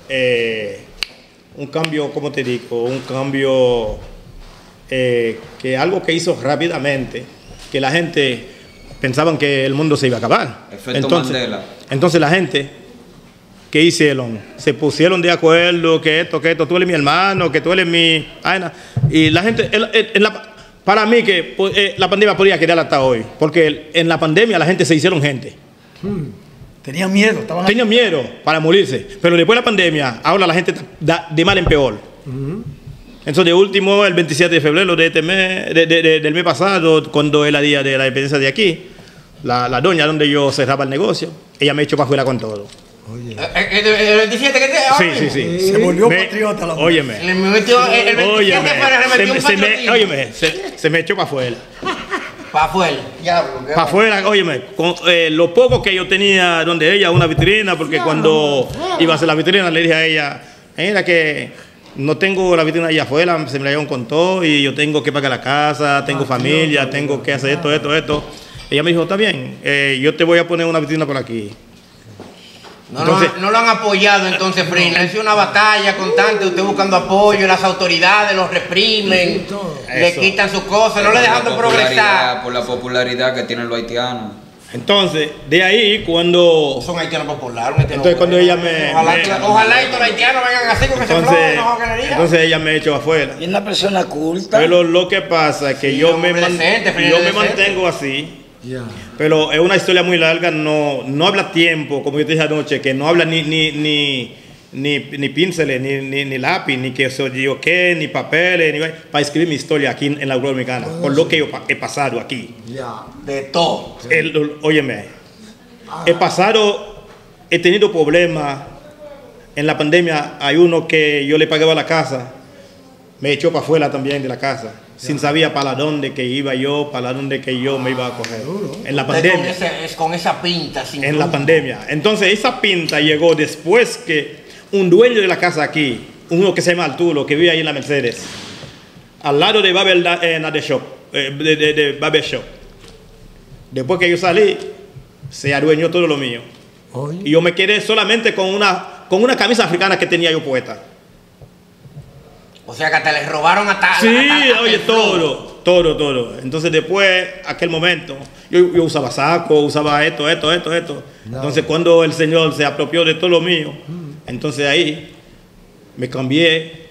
eh, un cambio, ¿cómo te digo? Un cambio, eh, que algo que hizo rápidamente, que la gente pensaban que el mundo se iba a acabar. Efecto entonces, Mandela. entonces la gente, ¿qué hicieron? Se pusieron de acuerdo, que esto, que esto, tú eres mi hermano, que tú eres mi... vaina. Y la gente, el- el- en la- para mí que pues, eh, la pandemia podría quedar hasta hoy, porque en la pandemia la gente se hicieron gente. Tenían miedo, estaban Tenían miedo para morirse, pero después de la pandemia, ahora la gente da de mal en peor. Entonces, de último, el veintisiete de febrero de este mes, de- de- de- del mes pasado, cuando era día de la independencia de aquí, la, la doña donde yo cerraba el negocio, ella me echó para afuera con todo. Oye. Eh, eh, El veintisiete que te. Sí, sí, sí. Se volvió Me- patriota la mujer. Óyeme. Le metió el veintisiete Óyeme, para se, remeter un se me, patriotismo. óyeme, se, se me echó para afuera. Para afuera. Diablo, qué Para afuera, óyeme, con eh, lo poco que yo tenía donde ella, una vitrina, porque cuando iba a hacer la vitrina le dije a ella, mira que no tengo la vitrina allá afuera, se me la llevan con todo y yo tengo que pagar la casa, tengo familia, tengo que hacer esto, esto, esto. Ella me dijo, está bien, eh, yo te voy a poner una vitrina por aquí. No, Entonces- no, no lo han apoyado entonces, Free. Le hizo una batalla constante, usted buscando apoyo, las autoridades lo reprimen, le Eso. quitan sus cosas, no le dejan de Por la popularidad- progresar. Por la popularidad que tienen los haitianos. Entonces, de ahí cuando... Son haitianos populares. Un haitiano Entonces cuando bueno. ella me... Ojalá, me- que- ojalá y todos los haitianos vengan así con ese flow, entonces, no jocanería. entonces ella me echó afuera. Y una persona culta. Pero lo que pasa es que Sí, yo, un me, hombre man- decente, Fidel yo me decente. mantengo así. Ya. Pero es una historia muy larga, no, no habla tiempo, como yo te dije anoche, que no habla ni ni ni ni, ni pinceles, ni, ni, ni lápiz, ni que soy yo qué, ni papeles, ni para escribir mi historia aquí en, en la República Dominicana, por lo que yo pa- he pasado aquí. Ya. De todo. El- el- óyeme, he pasado, he tenido problemas. En la pandemia hay uno que yo le pagaba la casa, me echó para afuera también de la casa, sin saber para dónde que iba yo, para dónde que yo me iba a coger. En la Usted con, pandemia. ese- es con esa pinta. Sin En la rumbo. pandemia. Entonces esa pinta llegó después que un dueño de la casa aquí, uno que se llama Arturo, que vive ahí en la Mercedes, al lado de Babel eh, Nade Shop, eh, de, de, de Babel Shop. Después que yo salí, se adueñó todo lo mío. Oye. Y yo me quedé solamente con una, con una camisa africana que tenía yo puesta. O sea que hasta le robaron hasta. Sí, hasta- hasta oye, el flow. todo, todo, todo. Entonces después, aquel momento, yo, yo usaba saco, usaba esto, esto, esto, esto. Entonces cuando el Señor se apropió de todo lo mío, entonces ahí me cambié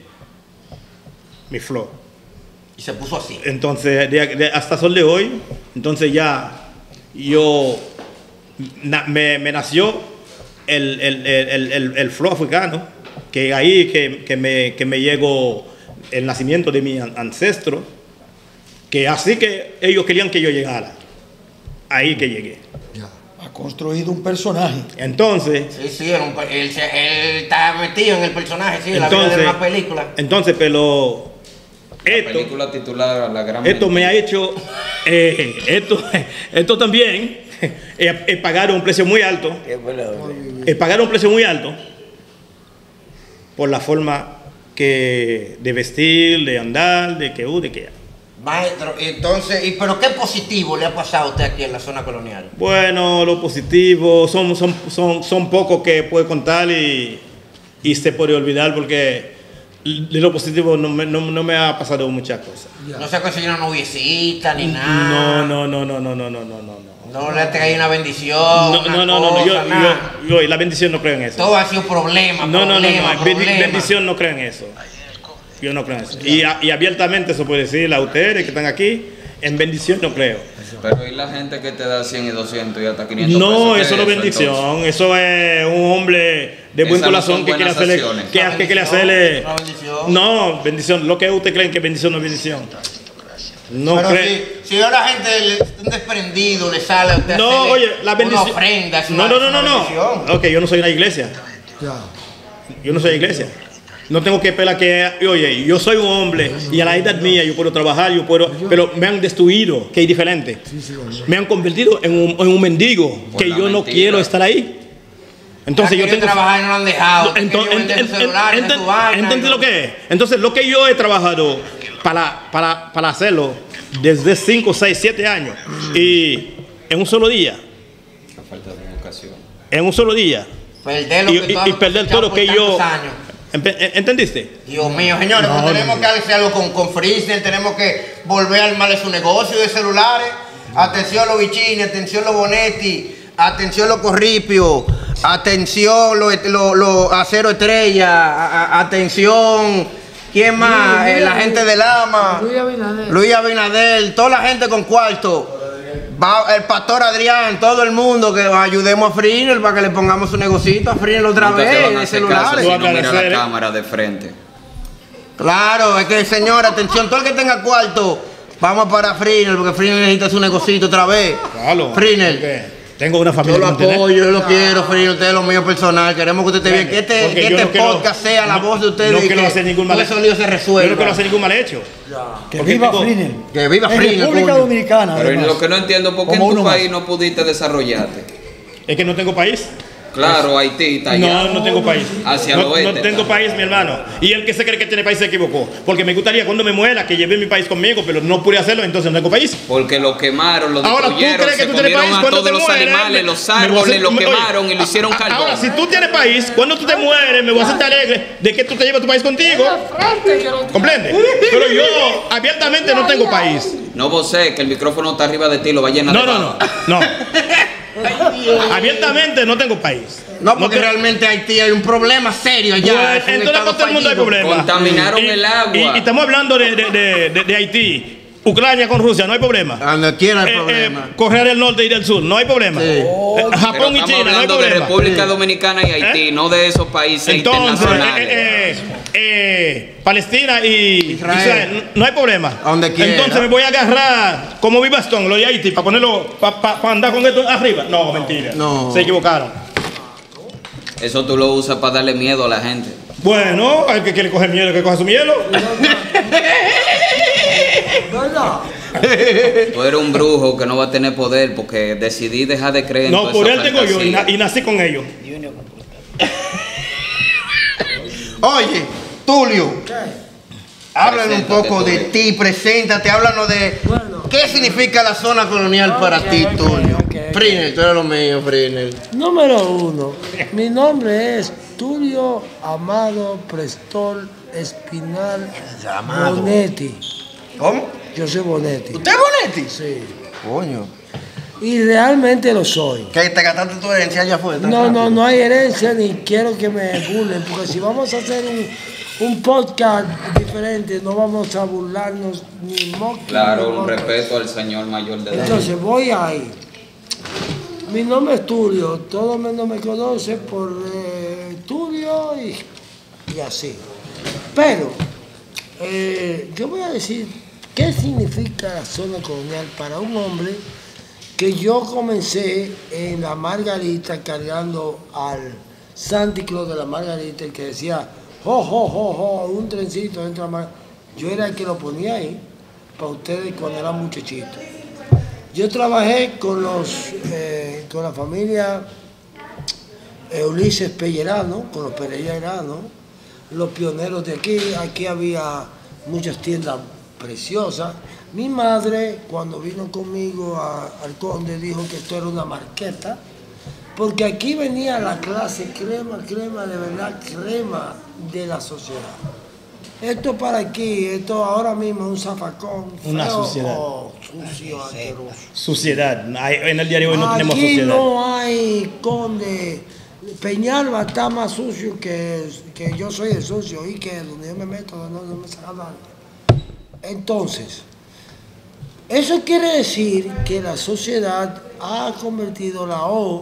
mi flow. Y se puso así. Entonces, de- de- hasta sol de hoy, entonces ya yo, na- me, me nació el, el, el, el, el flow africano, que ahí que, que, me, que me llegó el nacimiento de mi an- ancestro, que así que ellos querían que yo llegara, ahí que llegué. Ya. Ha construido un personaje. Entonces, Sí, sí, era un pe- él, se- él está metido en el personaje, sí, en la vida entonces, de una película. entonces, pero La esto... película titulada La Gran Esto me Mentira. ha hecho, eh, esto, esto también, he, he pagado un precio muy alto, ¿Qué fue lo que- he pagado un precio muy alto por la forma que de vestir, de andar, de que, uh, de que. Maestro, entonces, ¿y pero qué positivo le ha pasado a usted aquí en la zona colonial? Bueno, lo positivo, son, son, son, son pocos que puedo contar y, y se puede olvidar porque de lo positivo no me, no, no me ha pasado muchas cosas. No se ha conseguido una noviecita ni No, nada. no, no, no, no, no, no, no, no. No le ha traído una bendición. No, una no, no, no, no, yo, cosa, nada. yo, yo, la bendición no creo en eso. Todo ha sido problema. No, no, no, problema, no, ben- problema. bendición no creo en eso. Yo no creo en eso. Y, a- y abiertamente eso puede decir a ustedes que están aquí, en bendición no creo. Pero ¿y la gente que te da cien y doscientos y hasta quinientos No, pesos? ¿Qué eso no es entonces? bendición, eso es un hombre de buen Esas no corazón son que quiere buenas hacerle, acciones. que, Una que quiere bendición, hacerle, una bendición. no, bendición, lo que ustedes creen que bendición no es bendición. No Pero creo. si, si a la gente le, un desprendido le sale a usted No, hacerle oye, la bendición. una ofrenda, es no, una- no, es no, una no, bendición. no. Ok, yo no soy una iglesia. Ya. Yo no soy iglesia. No tengo que esperar que, oye, yo soy un hombre y a la edad mía yo puedo trabajar, yo puedo, pero me han destruido, que es diferente. Me han convertido en un, en un mendigo, Por que la yo no mentira. quiero estar ahí. Entonces Ya yo quería tengo... trabajar y no lo han dejado. No, Usted entonces, quería vender ent- su ent- celular, ent- su vaina, ¿entendí y- lo que es? Entonces lo que yo he trabajado para, para, para hacerlo desde cinco, seis, siete años y en un solo día, La falta de educación. en un solo día, Perder lo y, que y- todos y hemos perder cosechado todo lo por que yo... tantos años. Empe- ¿Entendiste? Dios mío, señores, pues tenemos que hacer algo con, con Freezer, tenemos que volver a armarle su negocio de celulares. Atención los Bichini, atención los Bonetti, atención los Corripio, atención los lo, lo Acero Estrella, a- a- atención, ¿quién más? Luis- Eh, la gente del Ama, Luis Abinader. Luis Abinader, toda la gente con cuarto. Va el pastor Adrián, todo el mundo que ayudemos a Freezer para que le pongamos su negocito a Freezer otra Nunca te vez van a de hacer caso celulares. si no mira agradecer, la ¿eh? cámara de frente. Claro, es que señor, atención, todo el que tenga cuarto, vamos para Friner, porque Friner necesita su negocito otra vez. Claro. Friner, Porque tengo una yo familia lo que mantener. apoyo, yo lo quiero, Friner, usted es lo mío personal, queremos que usted esté bien, que este, Porque que yo este no quiero- podcast sea la no- voz de ustedes no y quiero que hacer ningún todo mal- ese lío se Yo resuelva. no quiero hacer ningún mal hecho. Que Porque viva tengo- Friner. Que viva En Friner, República coño. Dominicana. Pero además. lo que no entiendo, ¿por qué en Como tu uno país más. no pudiste desarrollarte? Es que no tengo país. Claro, Haití está allá. No, no tengo país. Hacia no, el oeste. no tengo está. país, mi hermano. Y el que se cree que tiene país se equivocó. Porque me gustaría cuando me muera que lleve mi país conmigo, pero no pude hacerlo, entonces no tengo país. Porque lo quemaron, lo Ahora, ¿tú destruyeron, crees que se tú tienes comieron país a cuando todos te los mueres? animales, Me- los me voy a árboles, hacer- lo me- quemaron oye, y lo hicieron a- carbón. Ahora, si tú tienes país, cuando tú te mueres, me voy a hacer alegre de que tú te lleves tu país contigo. ¿Comprende? Pero yo abiertamente no tengo país. No vos sé que el micrófono está arriba de ti, lo va a llenar No, de no, no. baba. No. Abiertamente no tengo país. No, porque te- realmente Haití hay un problema serio allá. Bueno, es un en toda estado parte del mundo hay fallido. problemas. Contaminaron Y- el agua. Y, y estamos hablando de, de, de, de- de Haití. Ucrania con Rusia, no hay problema. Donde quiera hay Eh, problema. eh, Corea del Norte y del Sur, no hay problema. Sí. Eh, Pero Japón y estamos China, no hay hablando de problema. República Dominicana y Haití, ¿Eh? no de esos países Entonces, internacionales. eh, eh, eh, Palestina y Israel. Israel, no hay problema. A donde quiera. Entonces me voy a agarrar como mi bastón, lo de Haití, para ponerlo, para andar con esto arriba. No, mentira. No. Se equivocaron. Eso tú lo usas para darle miedo a la gente. Bueno, el que quiere coger miedo, que coja su miedo. ¿Verdad? Tú eres un brujo que no va a tener poder porque decidí dejar de creer en No, toda por esa él tengo yo y, fantasía. na- y nací con ellos. Oye, Tulio, háblanos un Preséntate, poco de Tulio. ti, preséntate, háblanos de Bueno. qué significa la zona colonial para Ok, ti, ok, Tulio. ok, ok. Frinel, tú eres lo mío, Frinel. Número uno, mi nombre es Tulio Amado Prestol Espinal Amado. Bonetti. ¿Cómo? Yo soy Bonetti. ¿Usted es Bonetti? Sí. Coño. Y realmente lo soy. ¿Que te gastaste tu herencia allá afuera? No, no, no hay herencia ni quiero que me burlen, porque si vamos a hacer un, un podcast diferente, no vamos a burlarnos ni moque. Claro, ni un moque. respeto al señor mayor de edad. Entonces voy ahí. Mi nombre es Tulio, todo el mundo me conoce por eh, Tulio y, y así. Pero eh, yo voy a decir qué significa la zona colonial para un hombre que yo comencé en la Margarita cargando al Santi Claus de la Margarita, el que decía, jo, jo, jo, jo, un trencito dentro de la Margarita. Yo era el que lo ponía ahí para ustedes cuando eran muchachitos. Yo trabajé con los, eh, con la familia eh, Ulises Pellerano, con los Pellerano, los pioneros de aquí. Aquí había muchas tiendas preciosas. Mi madre, cuando vino conmigo a- al conde, dijo que esto era una marqueta, porque aquí venía la clase crema, crema, de verdad, crema de la sociedad. Esto para aquí, esto ahora mismo es un zafacón. Una feo, sociedad. oh, sucio, asqueroso. Suciedad. Hay- En el día de hoy no tenemos Aquí sociedad. no hay conde. Peñalba está más sucio que, que yo soy el sucio y que donde yo me meto no, no me saca nada. Entonces, eso quiere decir que la sociedad ha convertido la O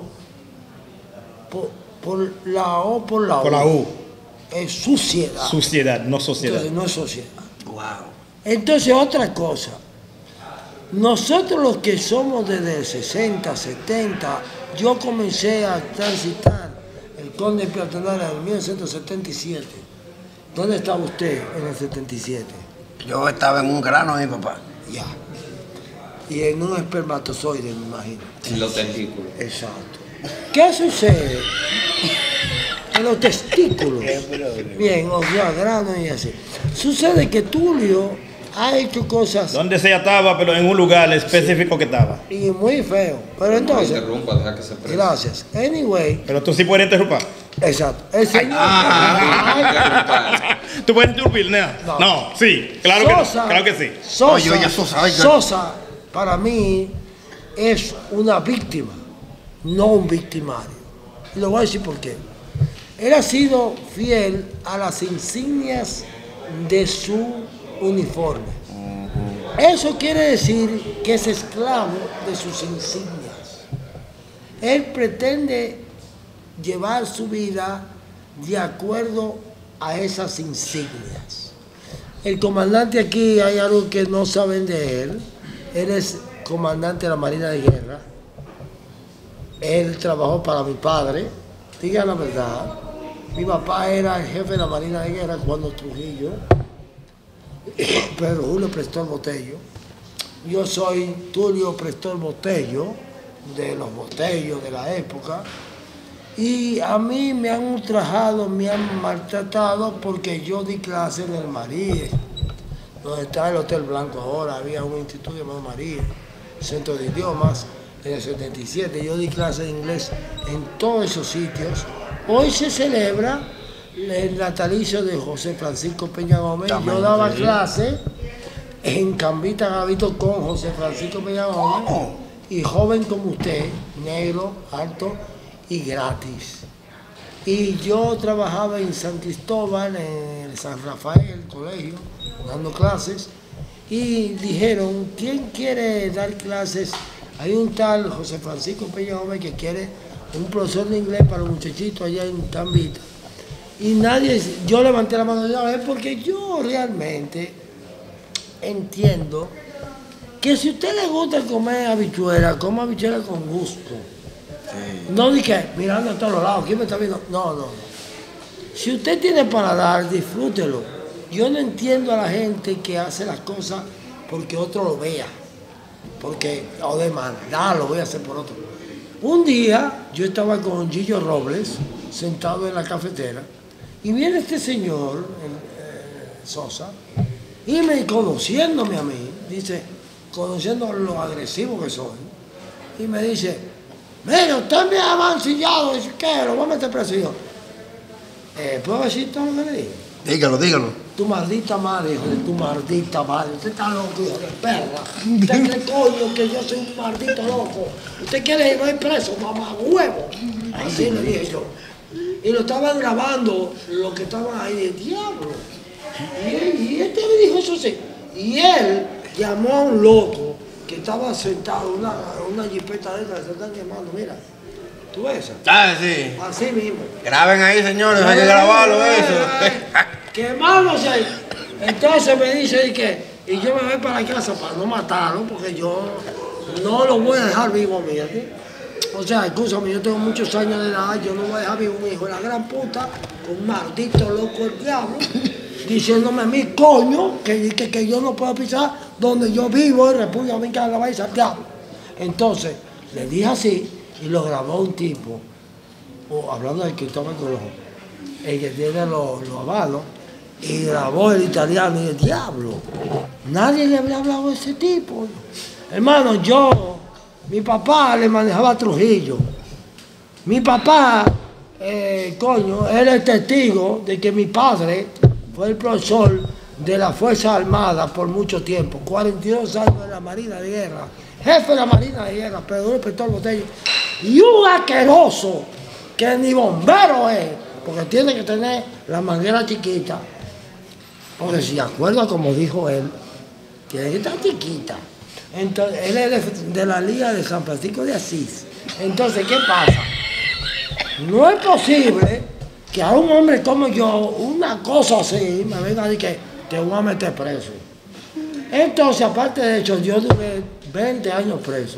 por, por la O por la O. Por la U. Es suciedad. Suciedad, no sociedad. Entonces no es sociedad. Entonces otra cosa. Nosotros los que somos desde el sesenta, setenta, yo comencé a transitar el Conde Peatonal en mil novecientos setenta y siete. ¿Dónde estaba usted en el setenta y siete? Yo estaba en un grano, mi papá. Ya. Y en un espermatozoide, me imagino. En los testículos. Exacto. ¿Qué sucede? En los testículos. Bien, o sea, grano y así. Sucede que Tulio ha hecho cosas Donde se ataba, pero en un lugar específico que estaba. y muy feo. Pero No entonces, interrumpa, deja que se prenda. gracias. Anyway, Pero tú sí puedes interrumpir. exacto. El señor- ¿Tú puedes interrumpir, nea? No. No, sí, claro que no, Sosa, claro que sí. Sosa, Oye, oye, Sosa, oiga. Sosa, para mí, es una víctima, no un victimario. Y le voy a decir por qué. Él ha sido fiel a las insignias de su uniforme. Eso quiere decir que es esclavo de sus insignias. Él pretende llevar su vida de acuerdo a esas insignias. El comandante aquí, hay algo que no saben de él. Él es comandante de la Marina de Guerra. Él trabajó para mi padre. Digan la verdad. Mi papá era el jefe de la Marina de Guerra cuando Trujillo. Pero Julio prestó el botello. Yo soy Tulio Prestó el Botello, de los botellos de la época. Y a mí me han ultrajado, me han maltratado porque yo di clase en el Marie, donde está el Hotel Blanco ahora, había un instituto llamado Marie, Centro de Idiomas, en el setenta y siete, yo di clase de inglés en todos esos sitios. Hoy se celebra el natalicio de José Francisco Peña Gómez, yo daba clase en Cambita Gavito con José Francisco Peña Gómez, y joven como usted, negro, alto y gratis. Y yo trabajaba en San Cristóbal, en el San Rafael, el colegio, dando clases, y dijeron, ¿quién quiere dar clases? Hay un tal José Francisco Peña Gómez que quiere un profesor de inglés para los muchachitos allá en Cambita. Y nadie, yo levanté la mano de una vez porque yo realmente entiendo que si a usted le gusta comer habichuela, coma habichuela con gusto. Sí. No di que mirando a todos lados, ¿quién me está viendo? No, no, no. Si usted tiene para dar, disfrútelo. Yo no entiendo a la gente que hace las cosas porque otro lo vea. Porque, o de maldad, lo voy a hacer por otro. Un día yo estaba con Gillo Robles, sentado en la cafetera, y viene este señor, eh, Sosa, y me conociéndome a mí, dice, conociendo lo agresivo que soy, y me dice, mira, usted me ha mancillado, dice, ¿qué? Lo voy a meter preso. Y yo, eh, ¿puedo decir todo lo que le digo? Dígalo, dígalo. Tu maldita madre, hijo de tu maldita madre. Usted está loco, hijo de perra. Usted cree, coño, que yo soy un maldito loco. Usted quiere ir preso, mamá, huevo. Así le dije yo. Y lo estaban grabando, los que estaban ahí, de diablo. Y, y este me dijo eso sí. Y él llamó a un loco que estaba sentado, una, una jipeta de esas, se están quemando, mira. ¿Tú ves esa? Ah, sí. Así mismo. Graben ahí, señores, hay que grabarlo eso. Quemándose ahí. Entonces me dice y que, y yo me voy para la casa para no matarlo, porque yo no lo voy a dejar vivo, mírate. O sea, escúchame, yo tengo muchos años de edad, yo no voy a dejar vivo un hijo de la gran puta, un maldito loco del diablo, diciéndome a mí, coño, que, que, que yo no puedo pisar donde yo vivo en República Dominicana, la vais al diablo. Entonces, le dije así, y lo grabó un tipo, o hablando del Cristóbal Colón, el que tiene los, los avalos, y grabó el italiano y el diablo. Nadie le había hablado a ese tipo. Hermano, yo, mi papá le manejaba a Trujillo. Mi papá, eh, coño, era el testigo de que mi padre fue el profesor de la Fuerza Armada por mucho tiempo, cuarenta y dos años en la Marina de Guerra, jefe de la Marina de Guerra, Pedro Petón Botello, y un asqueroso que ni bombero es, porque tiene que tener la manguera chiquita. Porque si acuerda como dijo él, tiene que estar chiquita. Entonces, él es de, de la Liga de San Francisco de Asís. Entonces, ¿qué pasa? No es posible que a un hombre como yo, una cosa así, me venga a decir que te voy a meter preso. Entonces, aparte de eso, yo duré veinte años preso.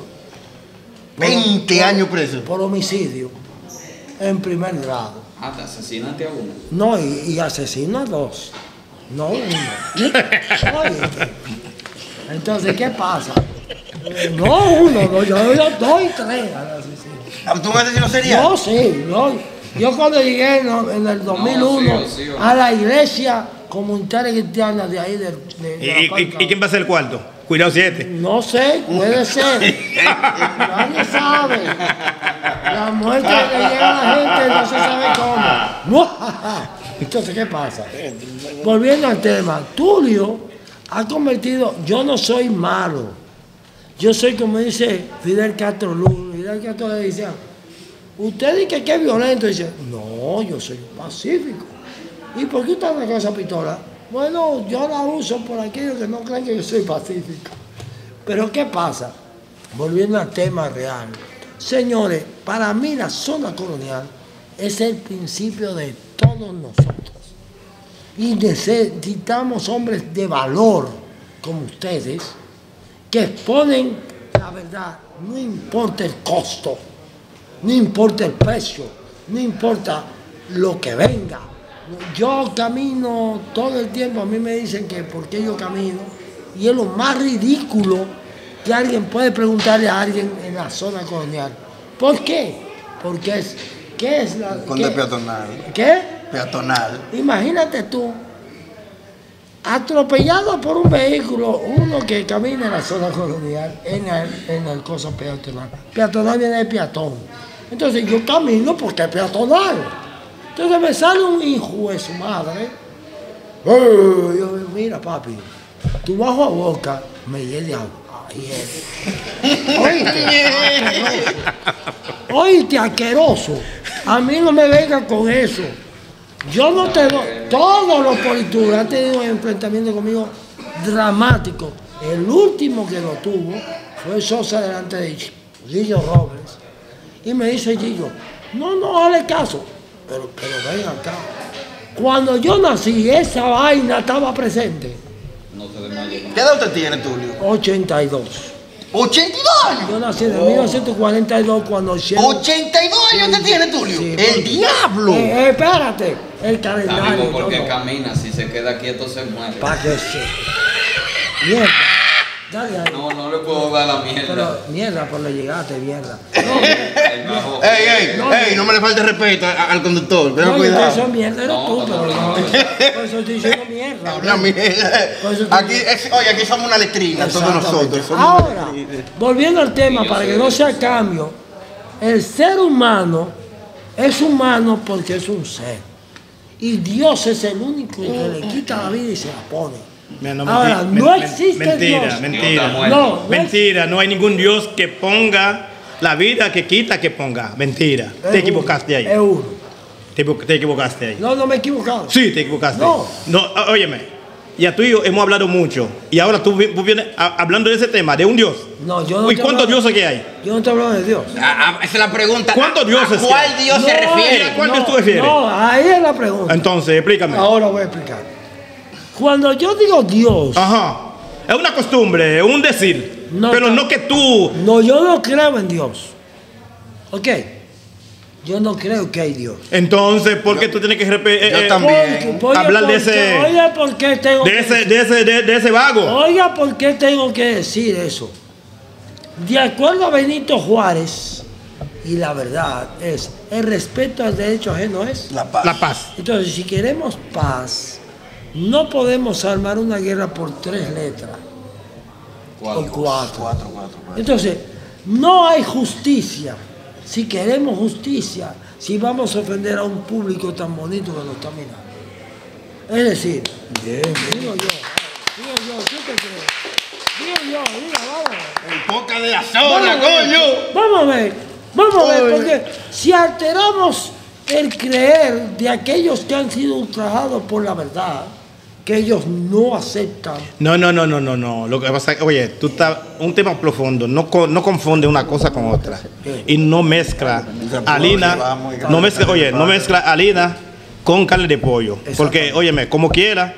veinte años preso. Por homicidio, en primer grado. Ah, te asesinaste a uno. No, y, y asesino a dos. No uno. Oye, entonces, ¿qué pasa? No uno, no, yo, yo dos y tres. ¿Tú un asesino serial? Yo sí, yo, yo cuando llegué en, en el dos mil uno No, sí, sí, a la iglesia comunitaria cristiana de ahí de, de, de ¿Y, la y, ¿Y quién va a ser el cuarto? Cuidado siete. No sé, puede ser. Nadie sabe. La muerte que le llega a la gente no se sabe cómo. Entonces, ¿qué pasa? Volviendo al tema, Tulio ha convertido, yo no soy malo. Yo soy como dice Fidel Castro Luz. Fidel Castro le dice, usted dice que es violento. Dice, no, yo soy pacífico. ¿Y por qué usted anda con esa pistola? Bueno, yo la uso por aquellos que no creen que yo soy pacífico. Pero ¿qué pasa? Volviendo al tema real. Señores, para mí la zona colonial es el principio de todos nosotros. Y necesitamos hombres de valor como ustedes que exponen la verdad, no importa el costo, no importa el precio, no importa lo que venga. Yo camino todo el tiempo, a mí me dicen que por qué yo camino, y es lo más ridículo que alguien puede preguntarle a alguien en la zona colonial. ¿Por qué? Porque es ¿Qué es la...? Cuando qué? es peatonal. ¿Qué? Peatonal. Imagínate tú, atropellado por un vehículo, uno que camina en la zona colonial, en el, en el cosa peatonal. Peatonal viene de peatón. Entonces yo camino porque es peatonal. Entonces me sale un hijo de su madre. Eh, yo, mira papi, tú bajo a boca, me hiele agua. Oíste, asqueroso. Oíste, asqueroso. A mí no me venga con eso. Yo no te doy. Todos los policías han tenido un enfrentamiento conmigo dramático. El último que lo tuvo fue Sosa delante de Gillo Robles. Y me dice Gillo, no, no, dale caso. Pero, pero ven acá. Cuando yo nací, esa vaina estaba presente. No te desmayes. ¿Qué edad usted tiene, Tulio? ochenta y dos. ¿ochenta y dos años? Yo nací en mil novecientos cuarenta y dos cuando hicieron... ¿ochenta y dos años usted tiene, Tulio? Sí, ¡El porque- diablo! Eh, eh, espérate, el calendario. Amigo, porque no, no. camina, si se queda quieto se muere. Pa' que se... Mierda. Dale ahí. No, no le puedo dar la mierda. Pero, mierda, por le llegaste, mierda. No, El bajo. ¡Ey, ey! No, ¡Ey! No me le falte respeto a- al conductor. Ten no, yo cuidado. soy mierda, eres No, tú, no, pero no, no. no. Por eso estoy diciendo mierda. Una mierda. Por eso te- Aquí, es- oye, aquí somos una letrina, todos Exactamente. nosotros. Somos Ahora, una letrina. volviendo al tema, para que no sea cambio, el ser humano es humano porque es un ser. Y Dios es el único que le quita la vida y se la pone. Mira, no, Ahora, menti- no men- existe mentira, Dios. mentira, Dios está muerto. No, no mentira. No hay ningún Dios que ponga la vida, que quita, que ponga. Mentira. es Te equivocaste uno, ahí. Es uno. Te, equivo- te equivocaste ahí. No, no me he equivocado. Sí, te equivocaste. No. No, ó- óyeme. Ya tú y yo hemos hablado mucho. Y ahora tú, vi- tú vienes a- hablando de ese tema, de un Dios. No, yo no ¿Y te cuántos hablo- dioses que hay? Yo no te hablo de Dios. Ah, ah, esa es la pregunta. ¿Cuántos ¿A- dioses ¿A cuál hay? Dios se No, refiere? ¿A cuál no, Dios tú refieres? No, ahí es la pregunta. Entonces, explícame. Ahora voy a explicar. Cuando yo digo Dios, Ajá. Es una costumbre, un decir. No, pero ta- no que tú. no, yo no creo en Dios. ¿Ok? Yo no creo que hay Dios. Entonces, ¿por qué tú tienes que repe- eh, yo eh, también. Porque- oiga, hablar de ¿por ese- qué- Oiga, ¿por qué tengo de que ese, de ese, de, de ese vago? Oiga, ¿por qué tengo que decir eso? De acuerdo a Benito Juárez, y la verdad es, el respeto al derecho ajeno es. La paz. La paz. Entonces, si queremos paz, no podemos armar una guerra por tres letras. Cuatro. O cuatro. Cuatro, cuatro, cuatro. Entonces, no hay justicia. Si queremos justicia, si vamos a ofender a un público tan bonito que nos está mirando. Es decir, digo yo, digo yo, ¿qué te crees? Digo yo, diga, vamos. El poca de la zona, coño. Vamos a ver, vamos a ver, Oye. porque si alteramos el creer de aquellos que han sido ultrajados por la verdad, que ellos no aceptan. No, no, no, no, no, no. Lo que pasa es que, oye, tú estás un tema profundo. No, co- no confunde una cosa con otra. Y no mezcla harina. No mezcla, oye, no mezcla harina con carne de pollo. Porque, óyeme, como quiera,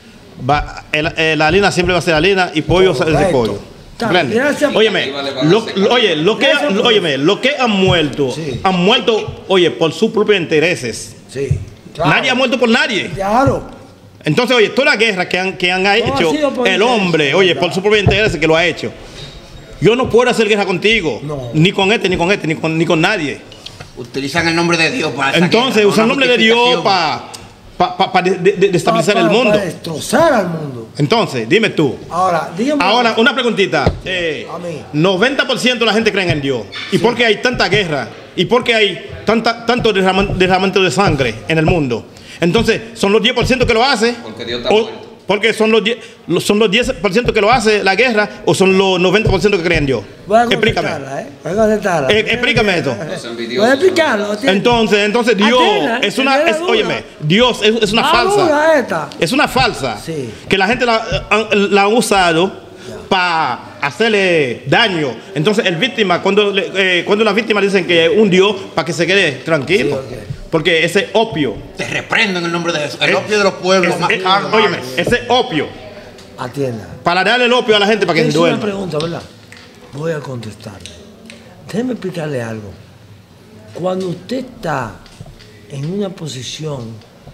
va, el- el- la harina siempre va a ser harina y pollo es de Correcto. pollo. Está bien, ¿Comprende? gracias. Óyeme, lo, lo- oye, lo que, Gracias por- óyeme, lo que han muerto, Sí. han muerto, oye, por sus propios intereses. Sí, Nadie ha muerto por nadie. Claro. Entonces, oye, toda la guerra que han, que han hecho ha sido por el interés, hombre, oye, por su propio interés que lo ha hecho. Yo no puedo hacer guerra contigo, No. ni con este, ni con este, ni con, ni con nadie. Utilizan el nombre de Dios para esa Entonces, guerra, usan el una nombre de Dios justificación. para pa, pa, de- de- de estabilizar Pa- el pa- mundo. Para destrozar al mundo. Entonces, dime tú. Ahora, dígame. Ahora, una preguntita. Eh, A mí. noventa por ciento de la gente cree en Dios. ¿Y por qué hay tanta guerra? ¿Y por qué hay tanta, tanto derraman- derramamiento de sangre en el mundo? Entonces, ¿son los diez por ciento que lo hace? Porque Dios está O- muerto. Porque son los, diez, son los diez por ciento que lo hace la guerra o son los noventa por ciento que creen en Dios. Voy a Explícame. contestarla, ¿eh? Voy a contestarla. Eh, explícame esto. Los Voy a envidiosos. explicarlo. ¿entiendes? Entonces, entonces Dios Atena, es una, primera es, duda. óyeme, Dios es, es una Ah, falsa. dura esta. Es una falsa. Sí. Que la gente la, la ha usado para hacerle daño. Entonces, el víctima, cuando, le- eh, cuando las víctimas dicen que es un Dios, para que se quede tranquilo. Sí, ok. Porque ese opio. Te reprendo en el nombre de Jesús. El es- opio de los pueblos es- más es- caros. óyeme, ese opio. Atienda. Para darle el opio a la gente para que se Es una duerma. pregunta, ¿verdad? Voy a contestarle. Déjeme explicarle algo. Cuando usted está en una posición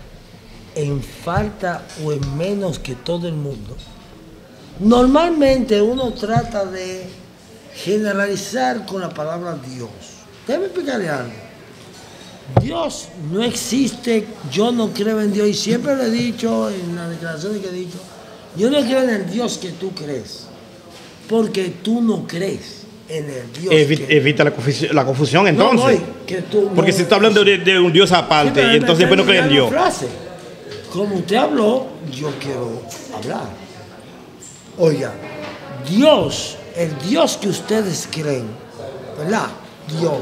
en falta o en menos que todo el mundo, normalmente uno trata de generalizar con la palabra Dios. Déjeme explicarle algo. Dios no existe, yo no creo en Dios y siempre lo he dicho en las declaraciones que he dicho, yo no creo en el Dios que tú crees, porque tú no crees en el Dios. Evi- que... Evita la confusión, la confusión entonces. No, no, que tú, Porque no, si está hablando de, de un Dios Sí, aparte pero y entonces después no cree en terminar la Dios. frase. Como usted habló, yo quiero hablar. Oiga, Dios, el Dios que ustedes creen, ¿verdad? Dios,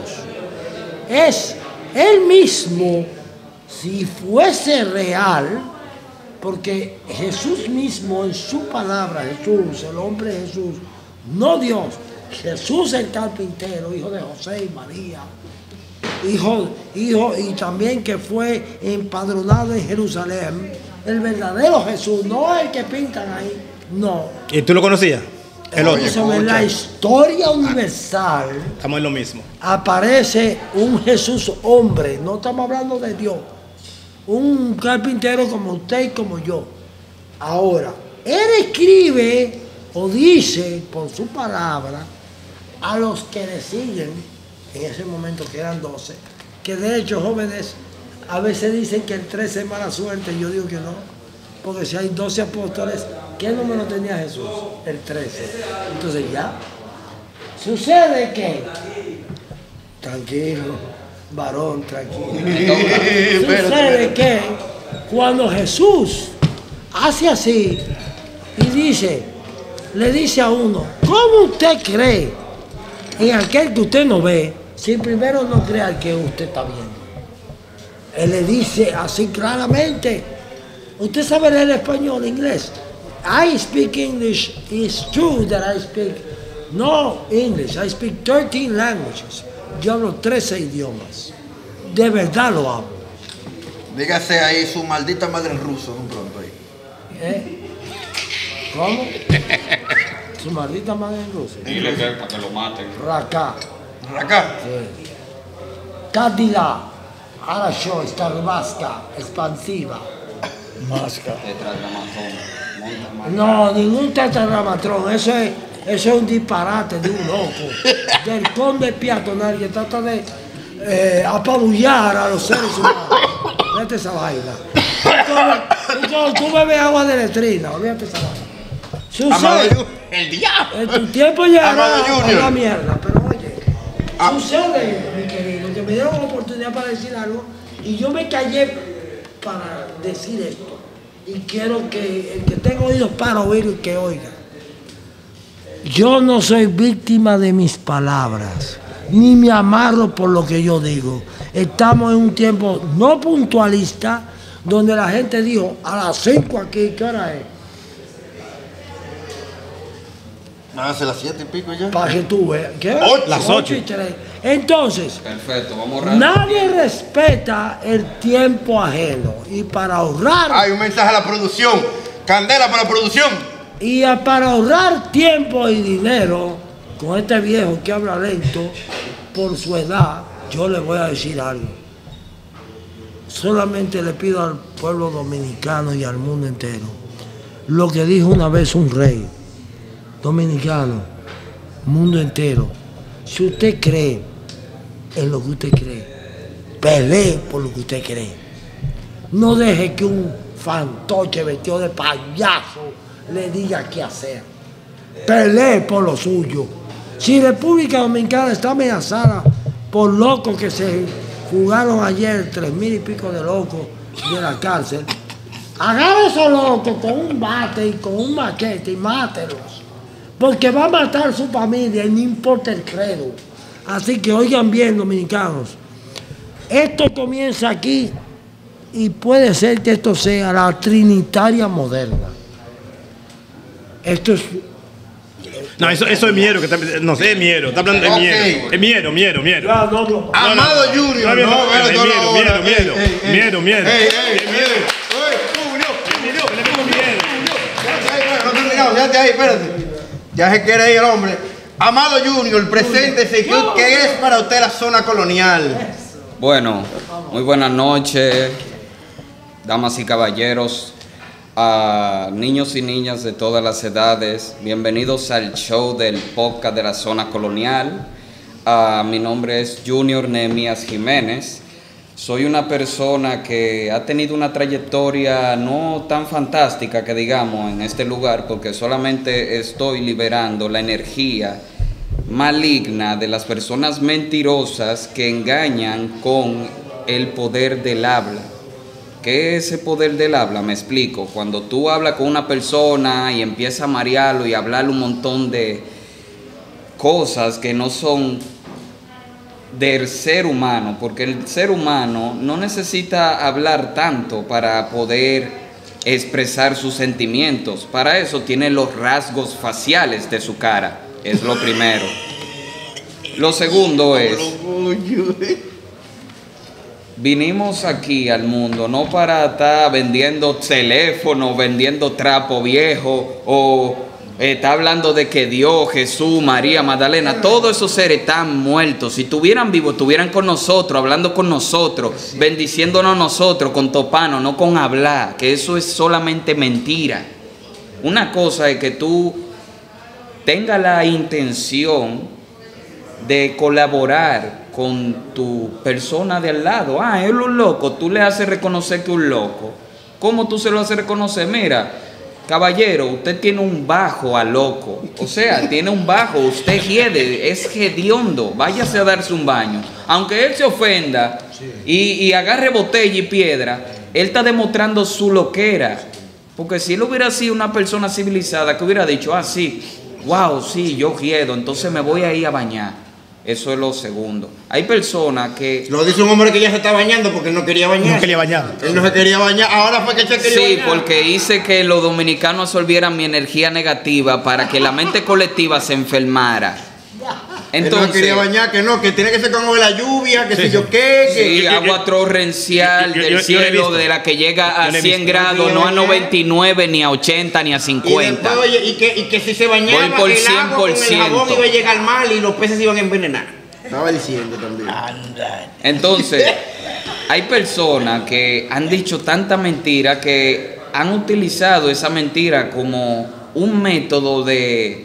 es Él mismo, si fuese real, porque Jesús mismo en su palabra, Jesús, el hombre Jesús, no Dios, Jesús el carpintero, hijo de José y María, hijo, hijo y también que fue empadronado en Jerusalén, el verdadero Jesús, no el que pintan ahí, no. ¿Y tú lo conocías? El otro. Entonces, en la historia universal Estamos en lo mismo. aparece un Jesús hombre, no estamos hablando de Dios, un carpintero como usted y como yo. Ahora, él escribe o dice por su palabra a los que le siguen, en ese momento que eran doce, que de hecho, jóvenes, a veces dicen que el trece es mala suerte, yo digo que no, porque si hay doce apóstoles, ¿qué número tenía Jesús? El trece. Entonces ya, sucede que, tranquilo, varón, tranquilo, sucede que cuando Jesús hace así y dice, le dice a uno, ¿cómo usted cree en aquel que usted no ve, si primero no cree al que usted está viendo? Él le dice así claramente. Usted sabe leer español, inglés. I speak English. It's true that I speak no English. I speak thirteen languages. Yo hablo trece idiomas. De verdad lo hablo. Dígase ahí su maldita madre en ruso, un pronto ahí. ¿Eh? ¿Cómo? Su maldita madre en ruso. Dile que para que lo maten. Raka. Acá. Kadila. Arasho, Starvaska, expansiva. Masca. Tetragrammatón. No, ningún tetragrammatrón. Eso es, eso es un disparate de un loco. Del conde peatonal que trata de eh, apabullar a los seres humanos. Vete esa vaina. Tú, tú, tú bebes agua de letrina, olvídate esa vaina. Amado Sucede, Junior, el diablo. en tu tiempo llegará Amado a Junior. la mierda, pero oye, Ah. sucede, mi querido, que me dieron la oportunidad para decir algo y yo me callé para decir esto. Y quiero que el que tenga oídos para oír, que oiga. Yo no soy víctima de mis palabras, ni me amarro por lo que yo digo. Estamos en un tiempo no puntualista, donde la gente dijo, a las cinco aquí, ¿qué hora es? Hágase las siete y pico ya. Para que tú veas. ¿Qué? Ocho. Las ocho. y tres. Entonces, Perfecto, vamos a ahorrar. nadie respeta el tiempo ajeno. Y para ahorrar, Hay un mensaje a la producción. Candela para la producción. y a- para ahorrar tiempo y dinero, con este viejo que habla lento, por su edad, yo le voy a decir algo. Solamente le pido al pueblo dominicano y al mundo entero lo que dijo una vez un rey dominicano, mundo entero. Si usted cree en lo que usted cree, pelee por lo que usted cree. No deje que un fantoche vestido de payaso le diga qué hacer. Pelee por lo suyo. Si República Dominicana está amenazada por locos que se jugaron ayer, tres mil y pico de locos de la cárcel, agarre a esos locos con un bate y con un machete y mátelos. Porque va a matar a su familia y no importa el credo. Así que oigan bien, dominicanos. Esto comienza aquí y puede ser que esto sea la trinitaria moderna. Esto es... No, eso, eso es miedo. Que está, no sé, es miedo. Está hablando de Ok. miedo. Es miedo, miedo, miedo. Ah, no, no. Amado Junior. No, no, no, espérate, es miedo, ahora, miedo, ahora. miedo. Ey, ey, ey. Miedo, miedo. Ey, ey, Es ey. miedo. Ey, Junior. Miedo, le tengo miedo. Quédate ahí, espérate, no he terminado, quédate ahí, espérate. Ya se quiere ir el hombre. Amado Junior, preséntese. ¿Qué, qué es para usted la zona colonial? Bueno, muy buenas noches, damas y caballeros, a niños y niñas de todas las edades. Bienvenidos al show del podcast de la zona colonial. Ah, mi nombre es Junior Nehemías Jiménez. soy una persona que ha tenido una trayectoria no tan fantástica que digamos en este lugar, porque solamente estoy liberando la energía maligna de las personas mentirosas que engañan con el poder del habla. ¿Qué es ese poder del habla? Me explico. Cuando tú hablas con una persona y empiezas a marearlo y hablarle un montón de cosas que no son del ser humano, porque el ser humano no necesita hablar tanto para poder expresar sus sentimientos. Para eso tiene los rasgos faciales de su cara. Es lo primero. Lo segundo es, vinimos aquí al mundo no para estar vendiendo teléfono, vendiendo trapo viejo o eh, está hablando de que Dios, Jesús, María, Magdalena, todos esos seres están muertos. Si estuvieran vivos, estuvieran con nosotros, hablando con nosotros, bendiciéndonos nosotros con topano, no con hablar, que eso es solamente mentira. Una cosa es que tú tengas la intención de colaborar con tu persona de al lado. Ah, él es un loco, tú le haces reconocer que es un loco. ¿Cómo tú se lo haces reconocer? Mira, caballero, usted tiene un bajo a loco. O sea, tiene un bajo, usted hiede, es hediondo, váyase a darse un baño. Aunque él se ofenda y, y agarre botella y piedra, él está demostrando su loquera. Porque si él hubiera sido una persona civilizada, que hubiera dicho, ah, sí, wow, sí, yo hiedo, entonces me voy a ir a bañar. Eso es lo segundo. Hay personas que... Lo dice un hombre que ya se está bañando porque él no quería bañar. No quería bañar. Él no se quería bañar. Ahora fue que se quería Sí, bañar. Sí, porque hice que los dominicanos absorbieran mi energía negativa para que la mente colectiva se enfermara. Entonces, él no quería bañar, que no, que tiene que ser como la lluvia, que sí, sé sí. yo qué. Que... Sí, yo- yo- agua torrencial yo- yo- del yo- yo lo he cielo, visto. de la que llega a Yo lo he cien visto. grados, no a noventa y nueve, ni a ochenta, ni a Y cincuenta. después, oye, y que, y que si se bañaba, Voy por el agua con el cien por jabón ciento. iba a llegar mal y los peces se iban a envenenar. Estaba diciendo también. Anda. Entonces, hay personas que han dicho tanta mentira que han utilizado esa mentira como un método de...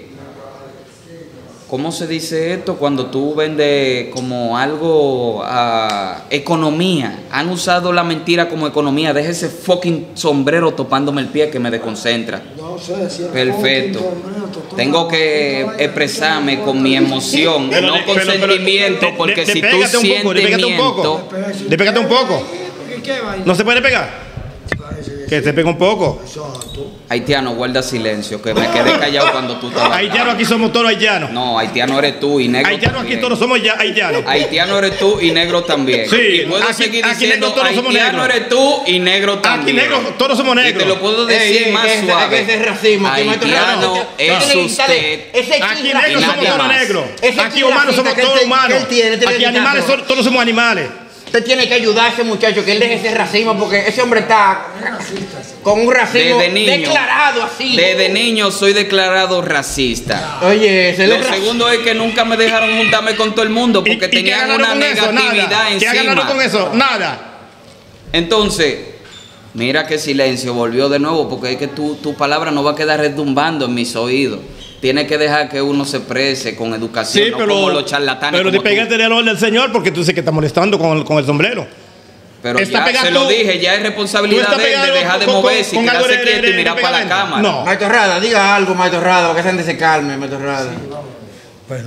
¿Cómo se dice esto? Cuando tú vendes como algo, uh, economía. Han usado la mentira como economía. Deja ese fucking sombrero topándome el pie que me desconcentra. No sé si el Perfecto. fucking torneo, tú- Tengo que expresarme con mi emoción, Pero no de- con pero- pero- sentimiento, de- porque de- si tú despégate un poco, sientes despégate un poco. miento, Despégate un poco. ¿Qué- qué vaina? ¿No se puede pegar? Parece Que se pega un poco. Exacto. haitiano, guarda silencio, que me quedé callado cuando tú estabas. Haitianos aquí somos todos haitianos. No, haitiano eres tú y negro Haitianos aquí también. todos somos ya haitianos. Haitiano eres tú y negro también. Sí, y puedo aquí- seguir aquí diciendo negros todos somos haitiano negros. eres tú y negro Aquí también. negros, todos somos Y te negros. lo puedo decir Ey, ey, más que ese- suave. que ese es racismo, que no es Haitiano racismo. es Tiene que quitarle usted. ese Aquí chip negros y somos nadie todos más. negros. Ese Aquí chip humanos somos racista que todos él te- humanos. que él tiene, tiene que Aquí animales quitárselo. son- todos somos animales. Usted tiene que ayudar a ese muchacho que él deje ese racismo porque ese hombre está con un racismo Desde niño. declarado así. Desde niño soy declarado racista. Oye, ese Lo es el segundo es que nunca me dejaron juntarme con todo el mundo ¿Y- porque y qué tenían ganaron una con eso? negatividad Nada. ¿Qué encima. ganaron con eso? Nada. Entonces, mira qué silencio, volvió de nuevo, porque es que tu, tu palabra no va a quedar retumbando en mis oídos. Tienes que dejar que uno se exprese con educación, Sí, no pero, como los charlatanes. pero como tú. despégate del orden del Señor porque tú dices que está molestando con el, con el sombrero. Pero Está ya pegado se lo tú- dije, ya es tú responsabilidad estás de él de pegado dejar de con- con- moverse y con algo quedarse de- quieto de- y mirar de para la pegamento. cámara. No. Maestro Rada, diga algo, Maestro Rada, para que esa gente se calme, Maestro Rada. Bueno,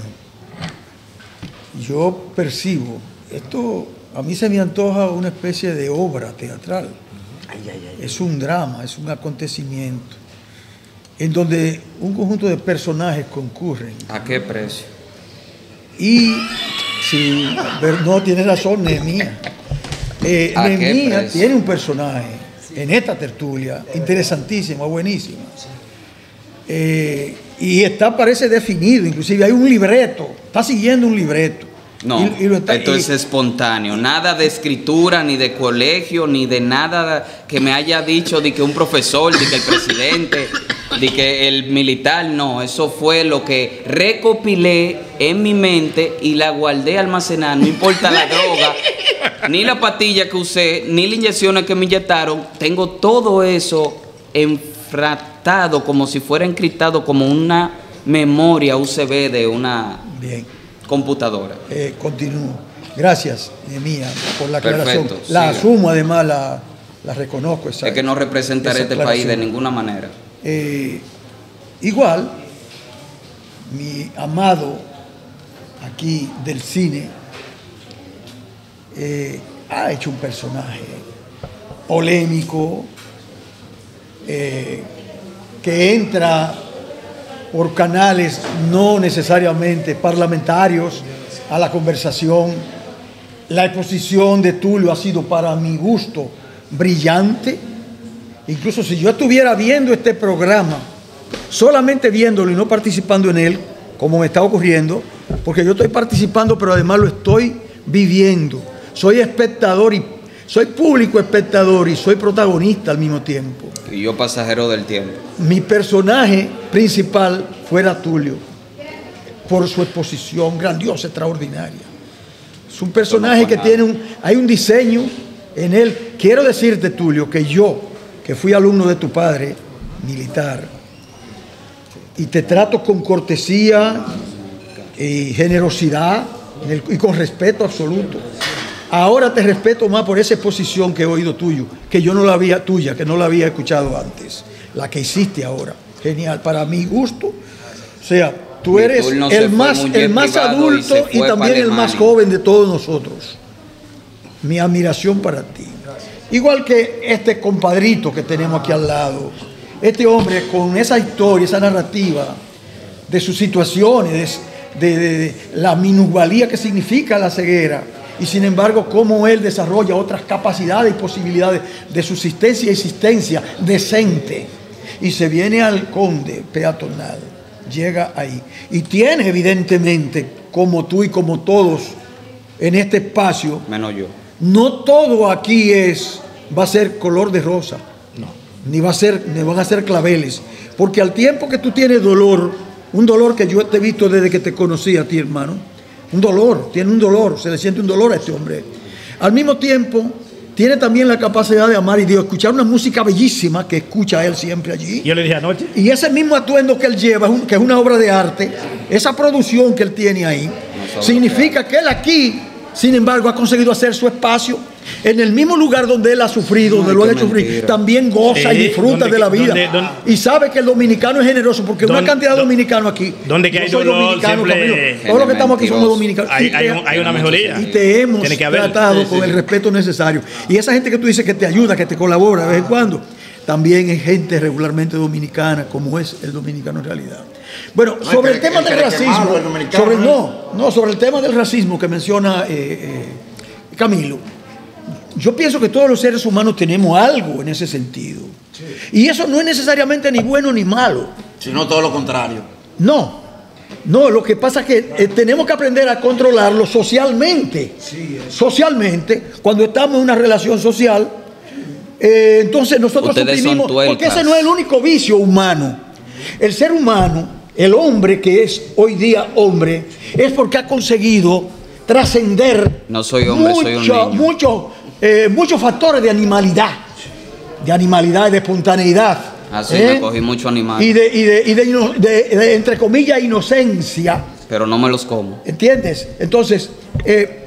yo percibo, esto a mí se me antoja una especie de obra teatral. Es un drama, es un acontecimiento en donde un conjunto de personajes concurren. ¿A qué precio? Y si no tiene razón, Nehemías. Eh, ¿A qué Nehemías precio? tiene un personaje en esta tertulia interesantísimo, buenísimo. Eh, y está, parece definido, inclusive hay un libreto, está siguiendo un libreto. No, Y- y lo está- esto y- es espontáneo, nada de escritura, ni de colegio, ni de nada que me haya dicho de que un profesor, de que el presidente, de que el militar, no, eso fue lo que recopilé en mi mente y la guardé almacenada, no importa la droga, ni la pastilla que usé, ni las inyecciones que me inyectaron, tengo todo eso enfractado como si fuera encriptado como una memoria U S B de una Bien, computadora. eh, continúo. Gracias, mía, por la aclaración. Perfecto, La siga. asumo, además la, la reconozco. Esa, Es que no representaré esa este país de aclaración. ninguna manera. Eh, igual, mi amado aquí del cine eh, ha hecho un personaje polémico, eh, que entra por canales no necesariamente parlamentarios a la conversación. La exposición de Tulio ha sido para mi gusto brillante. Incluso si yo estuviera viendo este programa, solamente viéndolo y no participando en él, como me está ocurriendo, porque yo estoy participando, pero además lo estoy viviendo. Soy espectador y soy público espectador y soy protagonista al mismo tiempo. Y yo pasajero del tiempo. Mi personaje principal fuera Tulio, por su exposición grandiosa, extraordinaria. Es un personaje que tiene un, hay un diseño en él. Quiero decirte, Tulio, que yo, que fui alumno de tu padre, militar, y te trato con cortesía y generosidad y con respeto absoluto. Ahora te respeto más por esa exposición que he oído tuyo, que yo no la había tuya, que no la había escuchado antes, la que hiciste ahora. Genial, para mi gusto. O sea, tú eres el más, el más adulto y también el más joven de todos nosotros. Mi admiración para ti. Igual que este compadrito que tenemos aquí al lado, este hombre con esa historia, esa narrativa de sus situaciones, de, de, de la minusvalía que significa la ceguera, y sin embargo cómo él desarrolla otras capacidades y posibilidades de subsistencia y existencia decente, y se viene al Conde peatonal, llega ahí, y tiene evidentemente, como tú y como todos en este espacio, menos yo, no todo aquí es, va a ser color de rosa, no, ni va a ser, ni van a ser claveles, porque al tiempo que tú tienes dolor, un dolor que yo te he visto desde que te conocí a ti, hermano, un dolor, tiene un dolor, se le siente un dolor a este hombre. Al mismo tiempo, tiene también la capacidad de amar y de escuchar una música bellísima que escucha él siempre allí. Yo le dije anoche. Y ese mismo atuendo que él lleva, que es una obra de arte, esa producción que él tiene ahí, significa que él aquí, sin embargo, ha conseguido hacer su espacio en el mismo lugar donde él ha sufrido, donde Ay, lo han qué hecho sufrir. mentira. También goza Sí, y disfruta ¿dónde de la que- vida. dónde- dónde- y sabe que el dominicano es generoso, porque una ¿Dónde- cantidad de dó- dominicanos aquí. dónde que Yo hay soy dolor, dominicano, siempre- Camilo. Todos los que estamos aquí somos Mentiroso. dominicanos. Hay, Y te- hay, un- hay una mejoría. y te hemos Tiene que haber. tratado Sí, sí, con el sí. respeto necesario. Y esa gente que tú dices que te ayuda, que te colabora de vez en cuando, también es gente regularmente dominicana, como es el dominicano en realidad. Bueno, No, sobre el el que- tema el que del le racismo, quemaron, el dominicano, sobre, ¿eh? no, no, sobre el tema del racismo que menciona eh, eh, Camilo, yo pienso que todos los seres humanos tenemos algo en ese sentido. Y eso no es necesariamente ni bueno ni malo. Sino todo lo contrario. No, no, lo que pasa es que eh, tenemos que aprender a controlarlo socialmente. Socialmente, cuando estamos en una relación social, eh, entonces nosotros Ustedes son suprimimos, porque tuercas. ese no es el único vicio humano. El ser humano, el hombre que es hoy día hombre, es porque ha conseguido trascender No soy hombre, soy un mucho- niño. muchos, eh, muchos factores de animalidad, de animalidad y de espontaneidad. Así ¿eh? me cogí mucho animal, Y de, y de, y de ino- de- de, entre comillas, inocencia. pero no me los como. ¿Entiendes? Entonces, eh,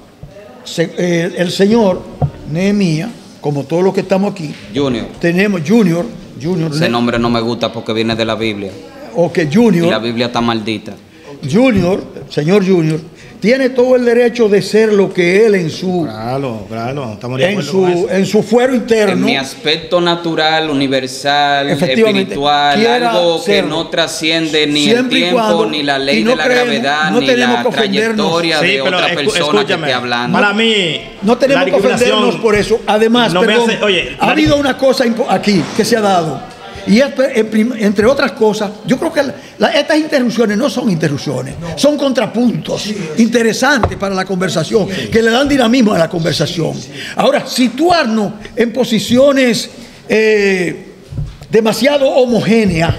se- eh, el señor Nehemías, como todos los que estamos aquí, Junior, tenemos Junior, Junior, ese nombre no me gusta porque viene de la Biblia. o que Y la Junior, Biblia está maldita. Junior, señor Junior, tiene todo el derecho de ser lo que él en su, Claro, claro. Estamos de en acuerdo con su, eso. en su fuero En interno. mi aspecto natural, universal, Efectivamente, espiritual, quiera algo que serlo. no trasciende ni el Siempre y tiempo, cuando- ni la y ley no de la creemos- gravedad, no ni tenemos la que ofendernos. trayectoria Sí, de pero otra escu- persona que escúchame, esté hablando. Para mí, No tenemos la que ofendernos discriminación por eso. Además, no me perdón, hace- oye, ha la- habido una cosa impo- aquí que se ha dado. Y es, en prim- entre otras cosas, yo creo que la- la- estas interrupciones no son interrupciones, son contrapuntos interesantes para la conversación, que le dan dinamismo a la conversación. Ahora, situarnos en posiciones eh, demasiado homogéneas,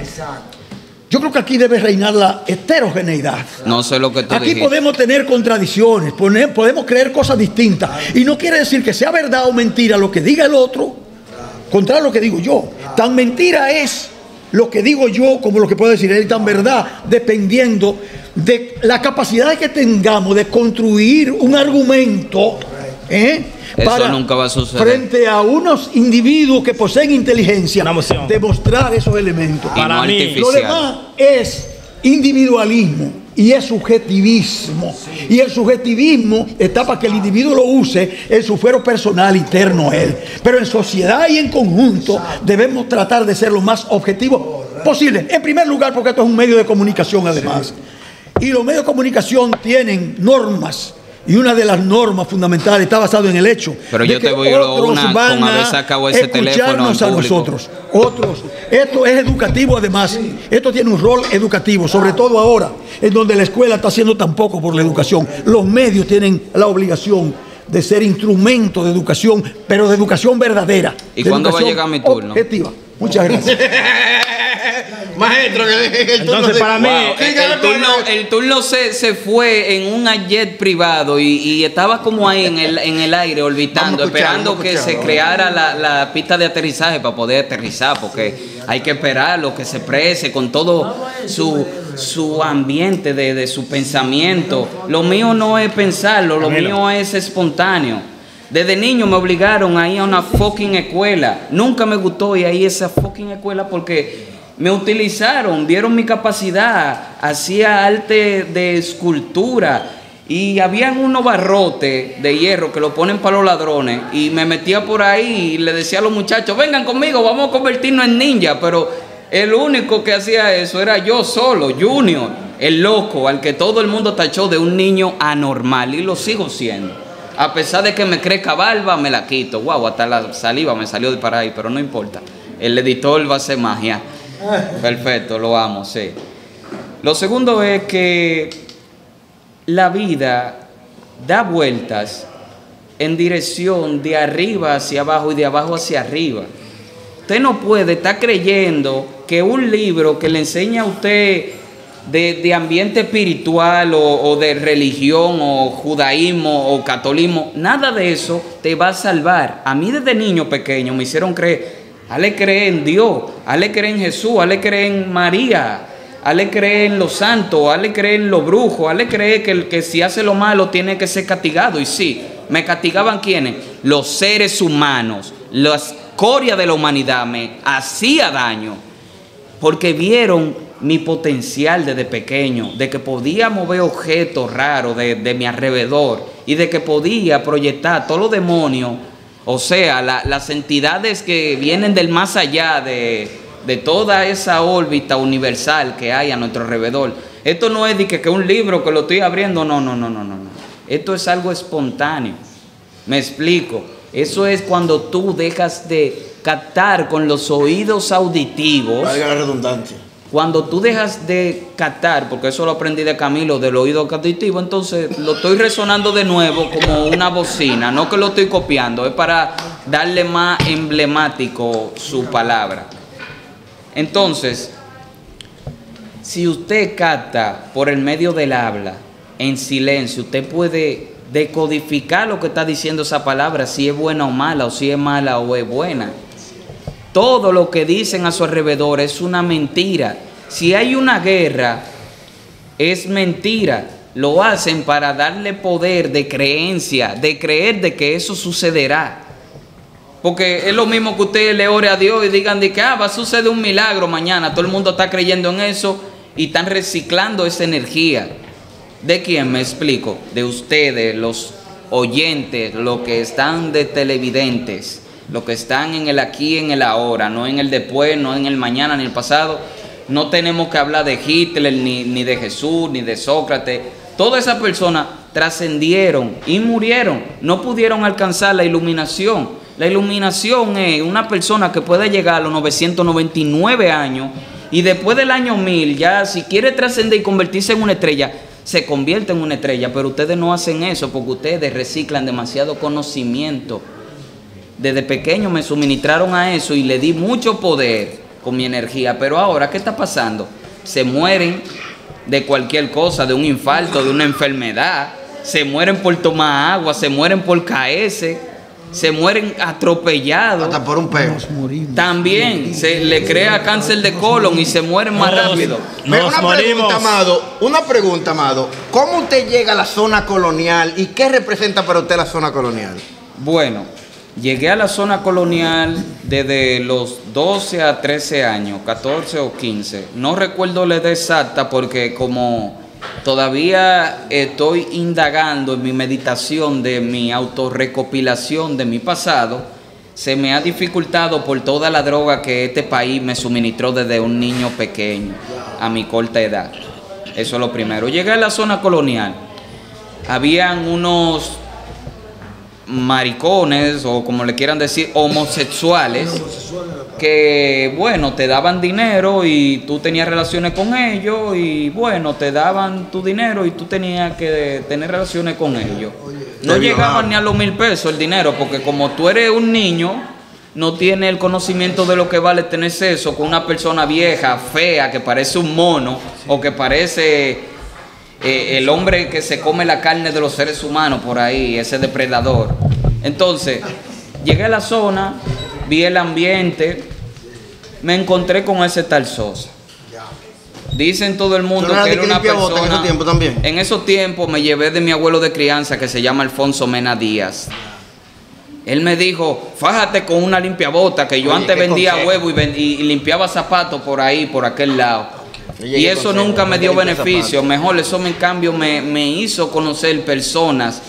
yo creo que aquí debe reinar la heterogeneidad. No sé lo que tú Aquí dijiste. podemos tener contradicciones, pone- podemos creer cosas distintas. Y no quiere decir que sea verdad o mentira lo que diga el otro, contra lo que digo yo. Tan mentira es lo que digo yo como lo que puede decir él, y tan verdad, dependiendo de la capacidad que tengamos de construir un argumento, ¿eh? Eso para, nunca va a suceder. frente a unos individuos que poseen inteligencia, Una emoción. demostrar esos elementos. Y no Para mí, artificial. Lo demás es individualismo y es subjetivismo. Y el subjetivismo está para que el individuo lo use en su fuero personal interno a él. Pero en sociedad y en conjunto debemos tratar de ser lo más objetivos posible. En primer lugar, porque esto es un medio de comunicación además. Y los medios de comunicación tienen normas. Y una de las normas fundamentales está basado en el hecho. Pero de yo te que voy a otros una van con haber a sacado ese teléfono escucharnos en a público. nosotros. Otros. Esto es educativo además. Esto tiene un rol educativo, sobre todo ahora, en donde la escuela está haciendo tan poco por la educación. Los medios tienen la obligación de ser instrumento de educación, pero de educación verdadera. ¿Y de cuándo va a educación llegar mi turno? objetiva. Muchas gracias. Maestro, que el turno Entonces, de- para mí, Wow, el, el turno, el turno se, se fue en un jet privado y, y estaba como ahí en el, en el aire orbitando, Vamos a escuchar, esperando vamos a que escuchar, se vamos. creara la, la pista de aterrizaje para poder aterrizar, porque hay que esperarlo, que se prese con todo su, su ambiente de, de su pensamiento. Lo mío no es pensarlo, lo Camilo. mío es espontáneo. Desde niño me obligaron a ir a una fucking escuela. Nunca me gustó ir a esa fucking escuela porque me utilizaron, vieron mi capacidad, hacía arte de escultura y habían unos barrotes de hierro que lo ponen para los ladrones y me metía por ahí y le decía a los muchachos, vengan conmigo, vamos a convertirnos en ninja, pero el único que hacía eso era yo solo, Junior, el loco, al que todo el mundo tachó de un niño anormal y lo sigo siendo. A pesar de que me crezca barba, me la quito. Wow, hasta la saliva me salió de para ahí, pero no importa. El editor va a hacer magia. Perfecto, lo amo, sí. Lo segundo es que la vida da vueltas en dirección de arriba hacia abajo y de abajo hacia arriba. Usted no puede estar creyendo que un libro que le enseña a usted de, de ambiente espiritual o, o de religión o judaísmo o catolicismo, nada de eso te va a salvar. A mí desde niño pequeño me hicieron creer, hazle creer en Dios, hazle creer en Jesús, hazle creer en María, hazle creer en los santos, hazle creer en los brujos, hazle creer que el que si hace lo malo tiene que ser castigado. Y sí, me castigaban ¿quiénes? Los seres humanos, la escoria de la humanidad me hacía daño, porque vieron mi potencial desde pequeño, de que podía mover objetos raros de, de mi alrededor y de que podía proyectar todos los demonios, o sea, la, las entidades que vienen del más allá de, de toda esa órbita universal que hay a nuestro alrededor. Esto no es de que, que un libro que lo estoy abriendo, no, no, no, no, no, no. Esto es algo espontáneo. Me explico. Eso es cuando tú dejas de captar con los oídos auditivos. Valga la redundancia. Cuando tú dejas de captar, porque eso lo aprendí de Camilo, del oído auditivo, entonces lo estoy resonando de nuevo como una bocina, no que lo estoy copiando, es para darle más emblemático su palabra. Entonces, si usted capta por el medio del habla, en silencio, usted puede decodificar lo que está diciendo esa palabra, si es buena o mala, o si es mala o es buena. Todo lo que dicen a su alrededor es una mentira. Si hay una guerra, es mentira. Lo hacen para darle poder de creencia, de creer de que eso sucederá. Porque es lo mismo que usted le ore a Dios y digan de que ah, va a suceder un milagro mañana. Todo el mundo está creyendo en eso y están reciclando esa energía. ¿De quién me explico? De ustedes, los oyentes, los que están de televidentes, los que están en el aquí, en el ahora, no en el después, no en el mañana, ni el pasado. No tenemos que hablar de Hitler, ni, ni de Jesús, ni de Sócrates. Todas esas personas trascendieron y murieron. No pudieron alcanzar la iluminación. La iluminación es una persona que puede llegar a los novecientos noventa y nueve años y después del año mil, ya si quiere trascender y convertirse en una estrella, se convierte en una estrella. Pero ustedes no hacen eso porque ustedes reciclan demasiado conocimiento. Desde pequeño me suministraron a eso y le di mucho poder con mi energía. Pero ahora, ¿qué está pasando? Se mueren de cualquier cosa, de un infarto, de una enfermedad. Se mueren por tomar agua, se mueren por caerse. se mueren atropellados. Hasta por un perro. Nos morimos. También se le crea cáncer de colon y se mueren más Nos- rápido. Mira, Nos una morimos. pregunta, Amado. Una pregunta, Amado. ¿Cómo usted llega a la zona colonial y qué representa para usted la zona colonial? Bueno, llegué a la zona colonial desde los doce a trece años, catorce o quince. No recuerdo la edad exacta porque como todavía estoy indagando en mi meditación de mi autorrecopilación de mi pasado, se me ha dificultado por toda la droga que este país me suministró desde un niño pequeño a mi corta edad. Eso es lo primero. Llegué a la zona colonial. Habían unos maricones o como le quieran decir, homosexuales, que bueno, te daban dinero y tú tenías relaciones con ellos y bueno, te daban tu dinero y tú tenías que tener relaciones con ellos. No llegaban ni a los mil pesos el dinero porque como tú eres un niño, no tienes el conocimiento de lo que vale tener sexo con una persona vieja, fea, que parece un mono o que parece... Eh, el hombre que se come la carne de los seres humanos por ahí, ese depredador. Entonces, llegué a la zona, vi el ambiente, me encontré con ese tal Sosa. Dicen todo el mundo ¿Tú no eras que de era que una limpia bota persona... en esos tiempos también? En esos tiempos me llevé de mi abuelo de crianza que se llama Alfonso Mena Díaz. Él me dijo, fájate con una limpiabota, que yo Oye, antes qué vendía consejo. huevo y, ven- y- y limpiaba zapatos por ahí, por aquel lado. Oye, Y qué eso consejo, nunca me dio limpiar beneficio, zapatos. mejor eso me, en cambio me, me hizo conocer personas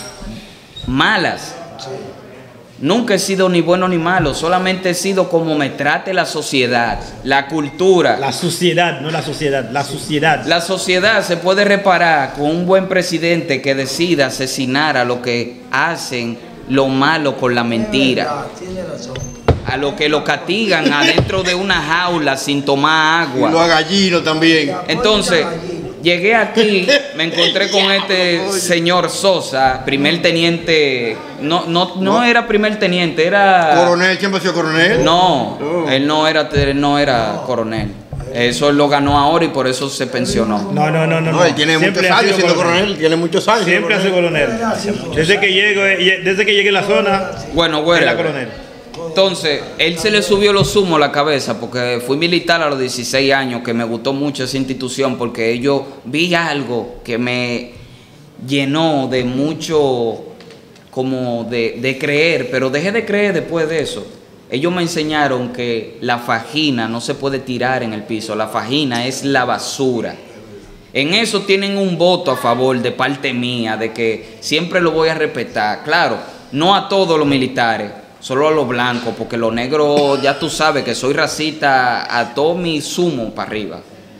malas. Nunca he sido ni bueno ni malo, solamente he sido como me trate la sociedad, la cultura. La suciedad, no la sociedad, la suciedad. La sociedad se puede reparar con un buen presidente que decida asesinar a los que hacen lo malo con la mentira, Tiene razón. a los que lo castigan adentro de una jaula sin tomar Y los agua. gallinos también. Entonces, llegué aquí, me encontré con este señor Sosa, primer teniente, no, no, no era primer teniente, era... Coronel, ¿quién pasó coronel? No, Oh. él no era, él no era coronel. Eso él lo ganó ahora y por eso se pensionó. No, no, no, no. No, él tiene Siempre muchos ha años sido siendo coronel. Tiene muchos años. Siempre ha sido coronel. Desde que llego, desde que llegué a la zona, Bueno, bueno. era coronel. Entonces, él se le subió los humos a la cabeza porque fui militar a los dieciséis años, que me gustó mucho esa institución porque yo vi algo que me llenó de mucho, como de, de creer, pero dejé de creer después de eso. Ellos me enseñaron que la fajina no se puede tirar en el piso, la fajina es la basura. En eso tienen un voto a favor de parte mía, de que siempre lo voy a respetar. Claro, no a todos los militares, solo a los blancos, porque los negros, ya tú sabes que soy racista a todo mi sumo para arriba.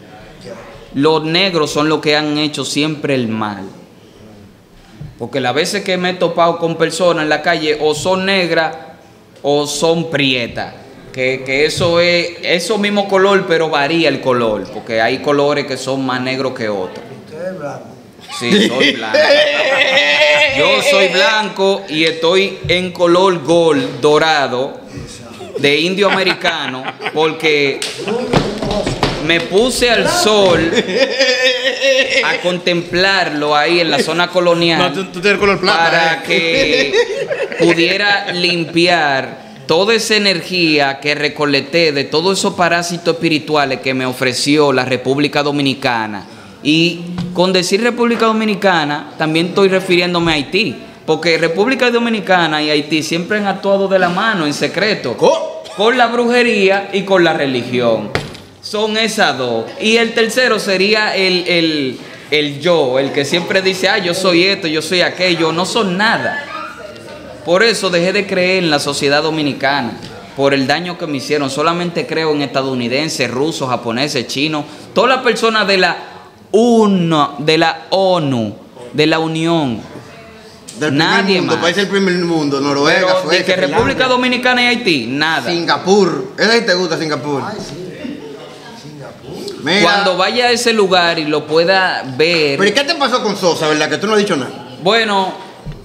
Los negros son los que han hecho siempre el mal. Porque las veces que me he topado con personas en la calle, o son negras o son prietas. Que, que eso es eso mismo color, pero varía el color. Porque hay colores que son más negros que otros. Usted es blanco. Sí, soy blanco. Yo soy blanco y estoy en color gold, dorado, de indio americano, porque me puse al sol a contemplarlo ahí en la zona colonial. No, tú, tú tienes color plata. Para eh. que pudiera limpiar toda esa energía que recolecté de todos esos parásitos espirituales que me ofreció la República Dominicana. Y con decir República Dominicana, también estoy refiriéndome a Haití, porque República Dominicana y Haití siempre han actuado de la mano en secreto, Co- con la brujería y con la religión. Son esas dos. Y el tercero sería el, el, el yo, el que siempre dice, ah, yo soy esto, yo soy aquello. No son nada. Por eso dejé de creer en la sociedad dominicana, por el daño que me hicieron. Solamente creo en estadounidenses, rusos, japoneses, chinos, todas las personas de la UNO, de la ONU, de la Unión. Del primer Nadie mundo, más. país del primer mundo, Noruega, Pero de Suecia, que República Finlandia, Dominicana y Haití, nada. Singapur. ¿Es ahí te gusta Singapur? Ay, sí. Singapur. Mira. Cuando vaya a ese lugar y lo pueda ver. ¿Pero y qué te pasó con Sosa, verdad? Que tú no has dicho nada. Bueno,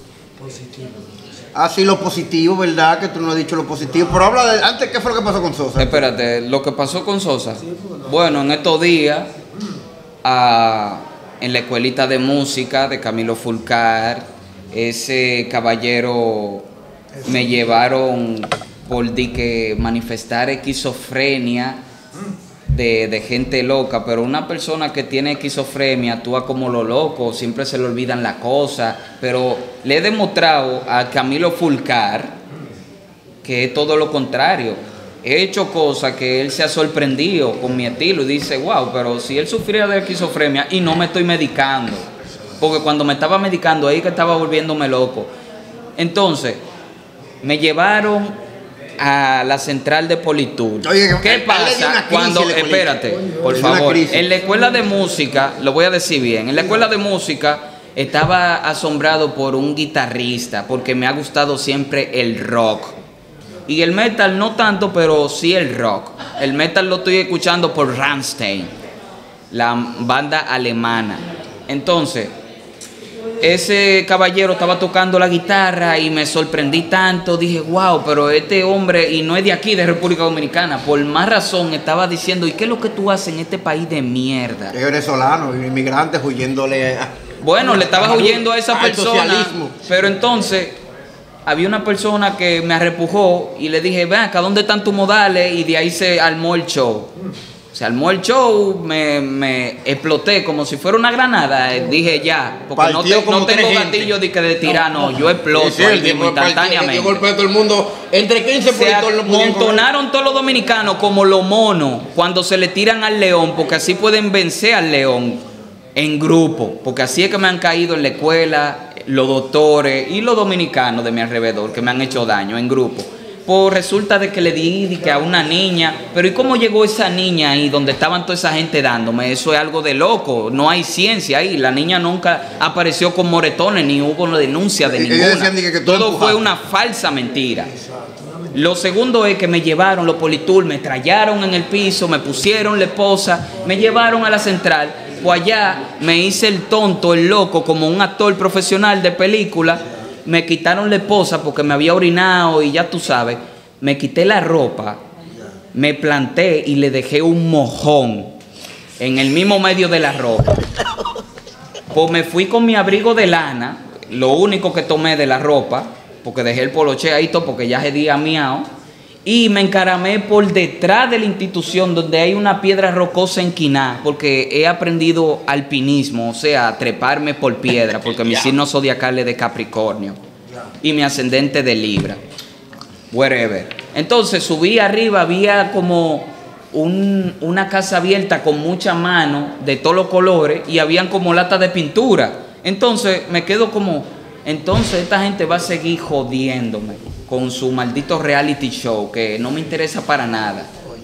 Así lo positivo, ¿verdad? Que tú no has dicho lo positivo. Pero habla de... Antes, ¿qué fue lo que pasó con Sosa? espérate, lo que pasó con Sosa. Bueno, en estos días, ah, en la escuelita de música de Camilo Fulcar, ese caballero me llevaron por di que manifestar esquizofrenia de, de gente loca, pero una persona que tiene esquizofrenia actúa como lo loco, siempre se le olvidan las cosas, pero le he demostrado a Camilo Fulcar que es todo lo contrario. He hecho cosas que él se ha sorprendido con mi estilo y dice, wow, pero si él sufría de esquizofrenia y no me estoy medicando, porque cuando me estaba medicando ahí que estaba volviéndome loco. Entonces, me llevaron a la central de Politur. Oye, ¿qué él- él le dio pasa una crisis cuando, de Politur. espérate, por Le dio una favor, crisis. en la escuela de música, lo voy a decir bien, en la escuela de música estaba asombrado por un guitarrista, porque me ha gustado siempre el rock. Y el metal no tanto, pero sí el rock. El metal lo estoy escuchando por Rammstein, la banda alemana. Entonces, ese caballero estaba tocando la guitarra y me sorprendí tanto. Dije, wow, pero este hombre, y no es de aquí, de República Dominicana, por más razón estaba diciendo, ¿y qué es lo que tú haces en este país de mierda? Es venezolano, inmigrantes huyéndole a... Bueno, le estaba a- huyendo a esa al persona, socialismo. pero entonces había una persona que me arrepujó y le dije, ven acá, ¿dónde están tus modales? Y de ahí se armó el show. Se armó el show, me, me exploté como si fuera una granada. eh, Dije ya, porque no, Partió te- como no tengo tres gente. gatillo de que de tirano, yo exploto Sí, ahí el mismo tipo partió, instantáneamente. dio golpe a todo el mundo. Entre quince Se políticos lo podían coger. amontonaron todos los dominicanos como los monos cuando se le tiran al león, porque así pueden vencer al león en grupo, porque así es que me han caído en la escuela los doctores y los dominicanos de mi alrededor que me han hecho daño en grupo. Pues resulta de que le di di que a una niña, pero ¿y cómo llegó esa niña ahí donde estaban toda esa gente dándome? Eso es algo de loco, no hay ciencia ahí. La niña nunca apareció con moretones ni hubo una denuncia de Ellos ninguna. decían de que- que tú Todo fue empujaste. una falsa mentira. Lo segundo es que me llevaron los Politur, me trallaron en el piso, me pusieron la esposa, me llevaron a la central. Pues allá me hice el tonto, el loco, como un actor profesional de película. Me quitaron la esposa porque me había orinado y ya tú sabes. Me quité la ropa, me planté y le dejé un mojón en el mismo medio de la ropa. Pues me fui con mi abrigo de lana, lo único que tomé de la ropa, porque dejé el poloche ahí todo porque ya se día miau, y me encaramé por detrás de la institución donde hay una piedra rocosa enquinada, porque he aprendido alpinismo, o sea, treparme por piedra, porque mi signo zodiacal es de Capricornio y mi ascendente de Libra. Whatever. Entonces subí arriba, había como un- una casa abierta con mucha mano de todos los colores y habían como latas de pintura. Entonces me quedo como, entonces esta gente va a seguir jodiéndome con su maldito reality show que no me interesa para nada.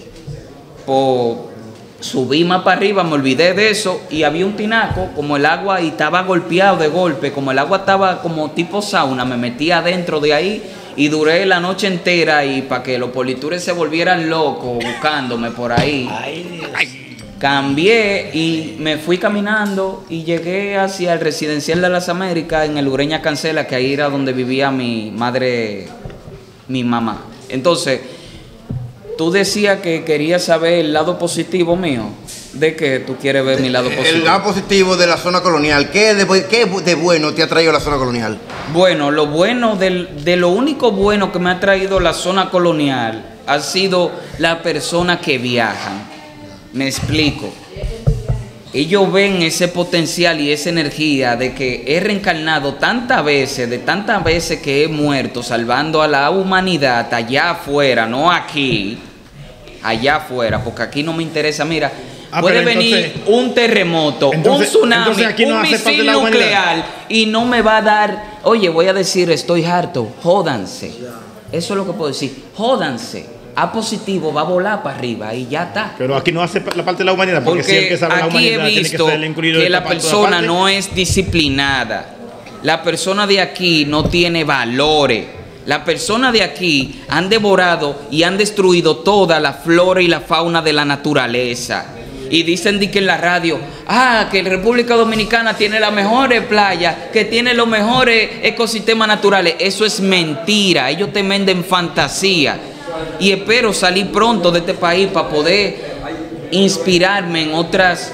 Pues subí más para arriba, me olvidé de eso y había un tinaco, como el agua y estaba golpeado de golpe, como el agua estaba como tipo sauna, me metí adentro de ahí y duré la noche entera y para que los politures se volvieran locos buscándome por ahí. Ay, Dios. Cambié y me fui caminando y llegué hacia el residencial de las Américas en el Ureña Cancela, que ahí era donde vivía mi madre, mi mamá. Entonces, tú decías que querías saber el lado positivo mío. ¿De qué tú quieres ver mi lado positivo? El lado positivo de la zona colonial. ¿Qué de, bu- qué de bueno te ha traído la zona colonial? Bueno, lo bueno del, de lo único bueno que me ha traído la zona colonial ha sido las personas que viajan. Me explico. Ellos ven ese potencial y esa energía de que he reencarnado tantas veces, de tantas veces que he muerto salvando a la humanidad allá afuera, no aquí, allá afuera, porque aquí no me interesa. Mira, Ah, puede pero venir entonces- un terremoto, entonces- un tsunami, entonces aquí no un hace parte de misil la humanidad. nuclear y no me va a dar, oye, voy a decir, estoy harto, jódanse. Eso es lo que puedo decir, jódanse. A positivo va a volar para arriba y ya está. Pero aquí no hace la parte de la humanidad, porque, si el Porque que sabe la aquí humanidad he tiene que visto ser incluido que en la esta parte, toda persona parte. no es disciplinada. La persona de aquí no tiene valores. La persona de aquí han devorado y han destruido toda la flora y la fauna de la naturaleza. Y dicen de que en la radio, ah, que República Dominicana tiene las mejores playas, que tiene los mejores ecosistemas naturales. Eso es mentira. Ellos te venden fantasía. Y espero salir pronto de este país para poder inspirarme en otras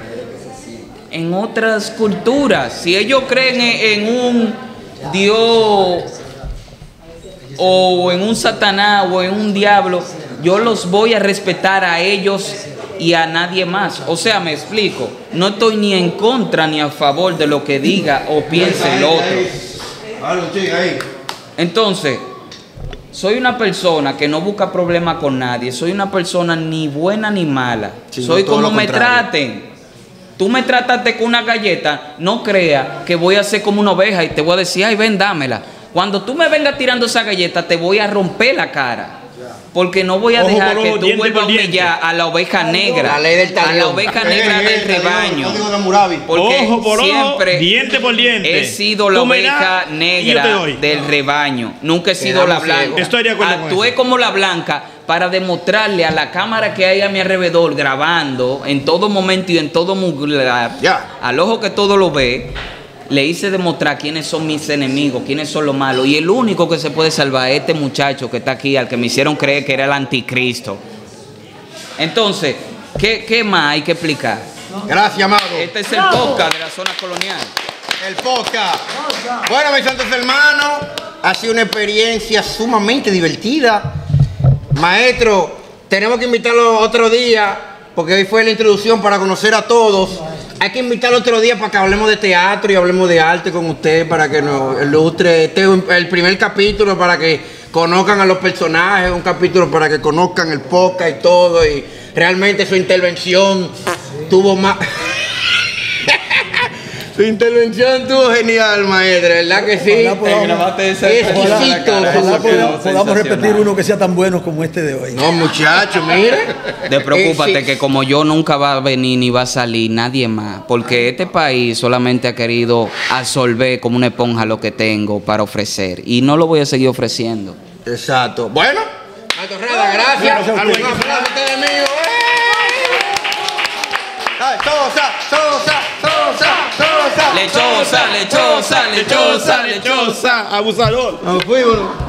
en otras culturas. Si ellos creen en, en un Dios o en un Satanás o en un diablo, yo los voy a respetar a ellos y a nadie más. O sea, me explico, no estoy ni en contra ni a favor de lo que diga o piense el otro. Entonces, soy una persona que no busca problemas con nadie, soy una persona ni buena ni mala, soy como me traten. Tú me trataste con una galleta, no creas que voy a ser como una oveja y te voy a decir, ay, ven, dámela. Cuando tú me vengas tirando esa galleta, te voy a romper la cara. Porque no voy a Ojo dejar por que ojo, tú diente vuelvas a por diente. humillar a la oveja negra. La ley del a la talión. oveja negra del rebaño. Porque Ojo por ojo, siempre diente por diente. he sido la Tú me oveja das y yo te negra doy. del rebaño. Nunca he sido la Quedamos blanca. ciegos. Estoy de acuerdo con Actué eso. como la blanca para demostrarle a la cámara que hay a mi alrededor grabando en todo momento y en todo lugar, Ya. al ojo que todo lo ve, le hice demostrar quiénes son mis enemigos, quiénes son los malos. Y el único que se puede salvar es este muchacho que está aquí, al que me hicieron creer que era el anticristo. Entonces, ¿qué, qué más hay que explicar? Gracias, amado. Este es el podcast de la zona colonial. El podcast. Bueno, mis santos hermanos, ha sido una experiencia sumamente divertida. Maestro, tenemos que invitarlo otro día, porque hoy fue la introducción para conocer a todos. Hay que invitarlo otro día para que hablemos de teatro y hablemos de arte con usted, para que nos ilustre. Este es el primer capítulo para que conozcan a los personajes, un capítulo para que conozcan el podcast y todo. Y realmente su intervención tuvo más... Su intervención estuvo genial, maestro, ¿verdad que sí? Ojalá podamos- Qué exquisito. Ojalá podamos, podamos repetir uno que sea tan bueno como este de hoy. No, muchacho, mire. Despreocúpate Eh, sí. que como yo nunca va a venir ni va a salir nadie más, porque este país solamente ha querido absorber como una esponja lo que tengo para ofrecer y no lo voy a seguir ofreciendo. Exacto. Bueno, Maestro Rada, gracias. Un aplauso a ustedes míos. Ay, Sosa, Sosa, Sosa, Sosa. Lechosa, lechosa, lechosa, lechosa. Lechosa, abusador. Nos fuimos.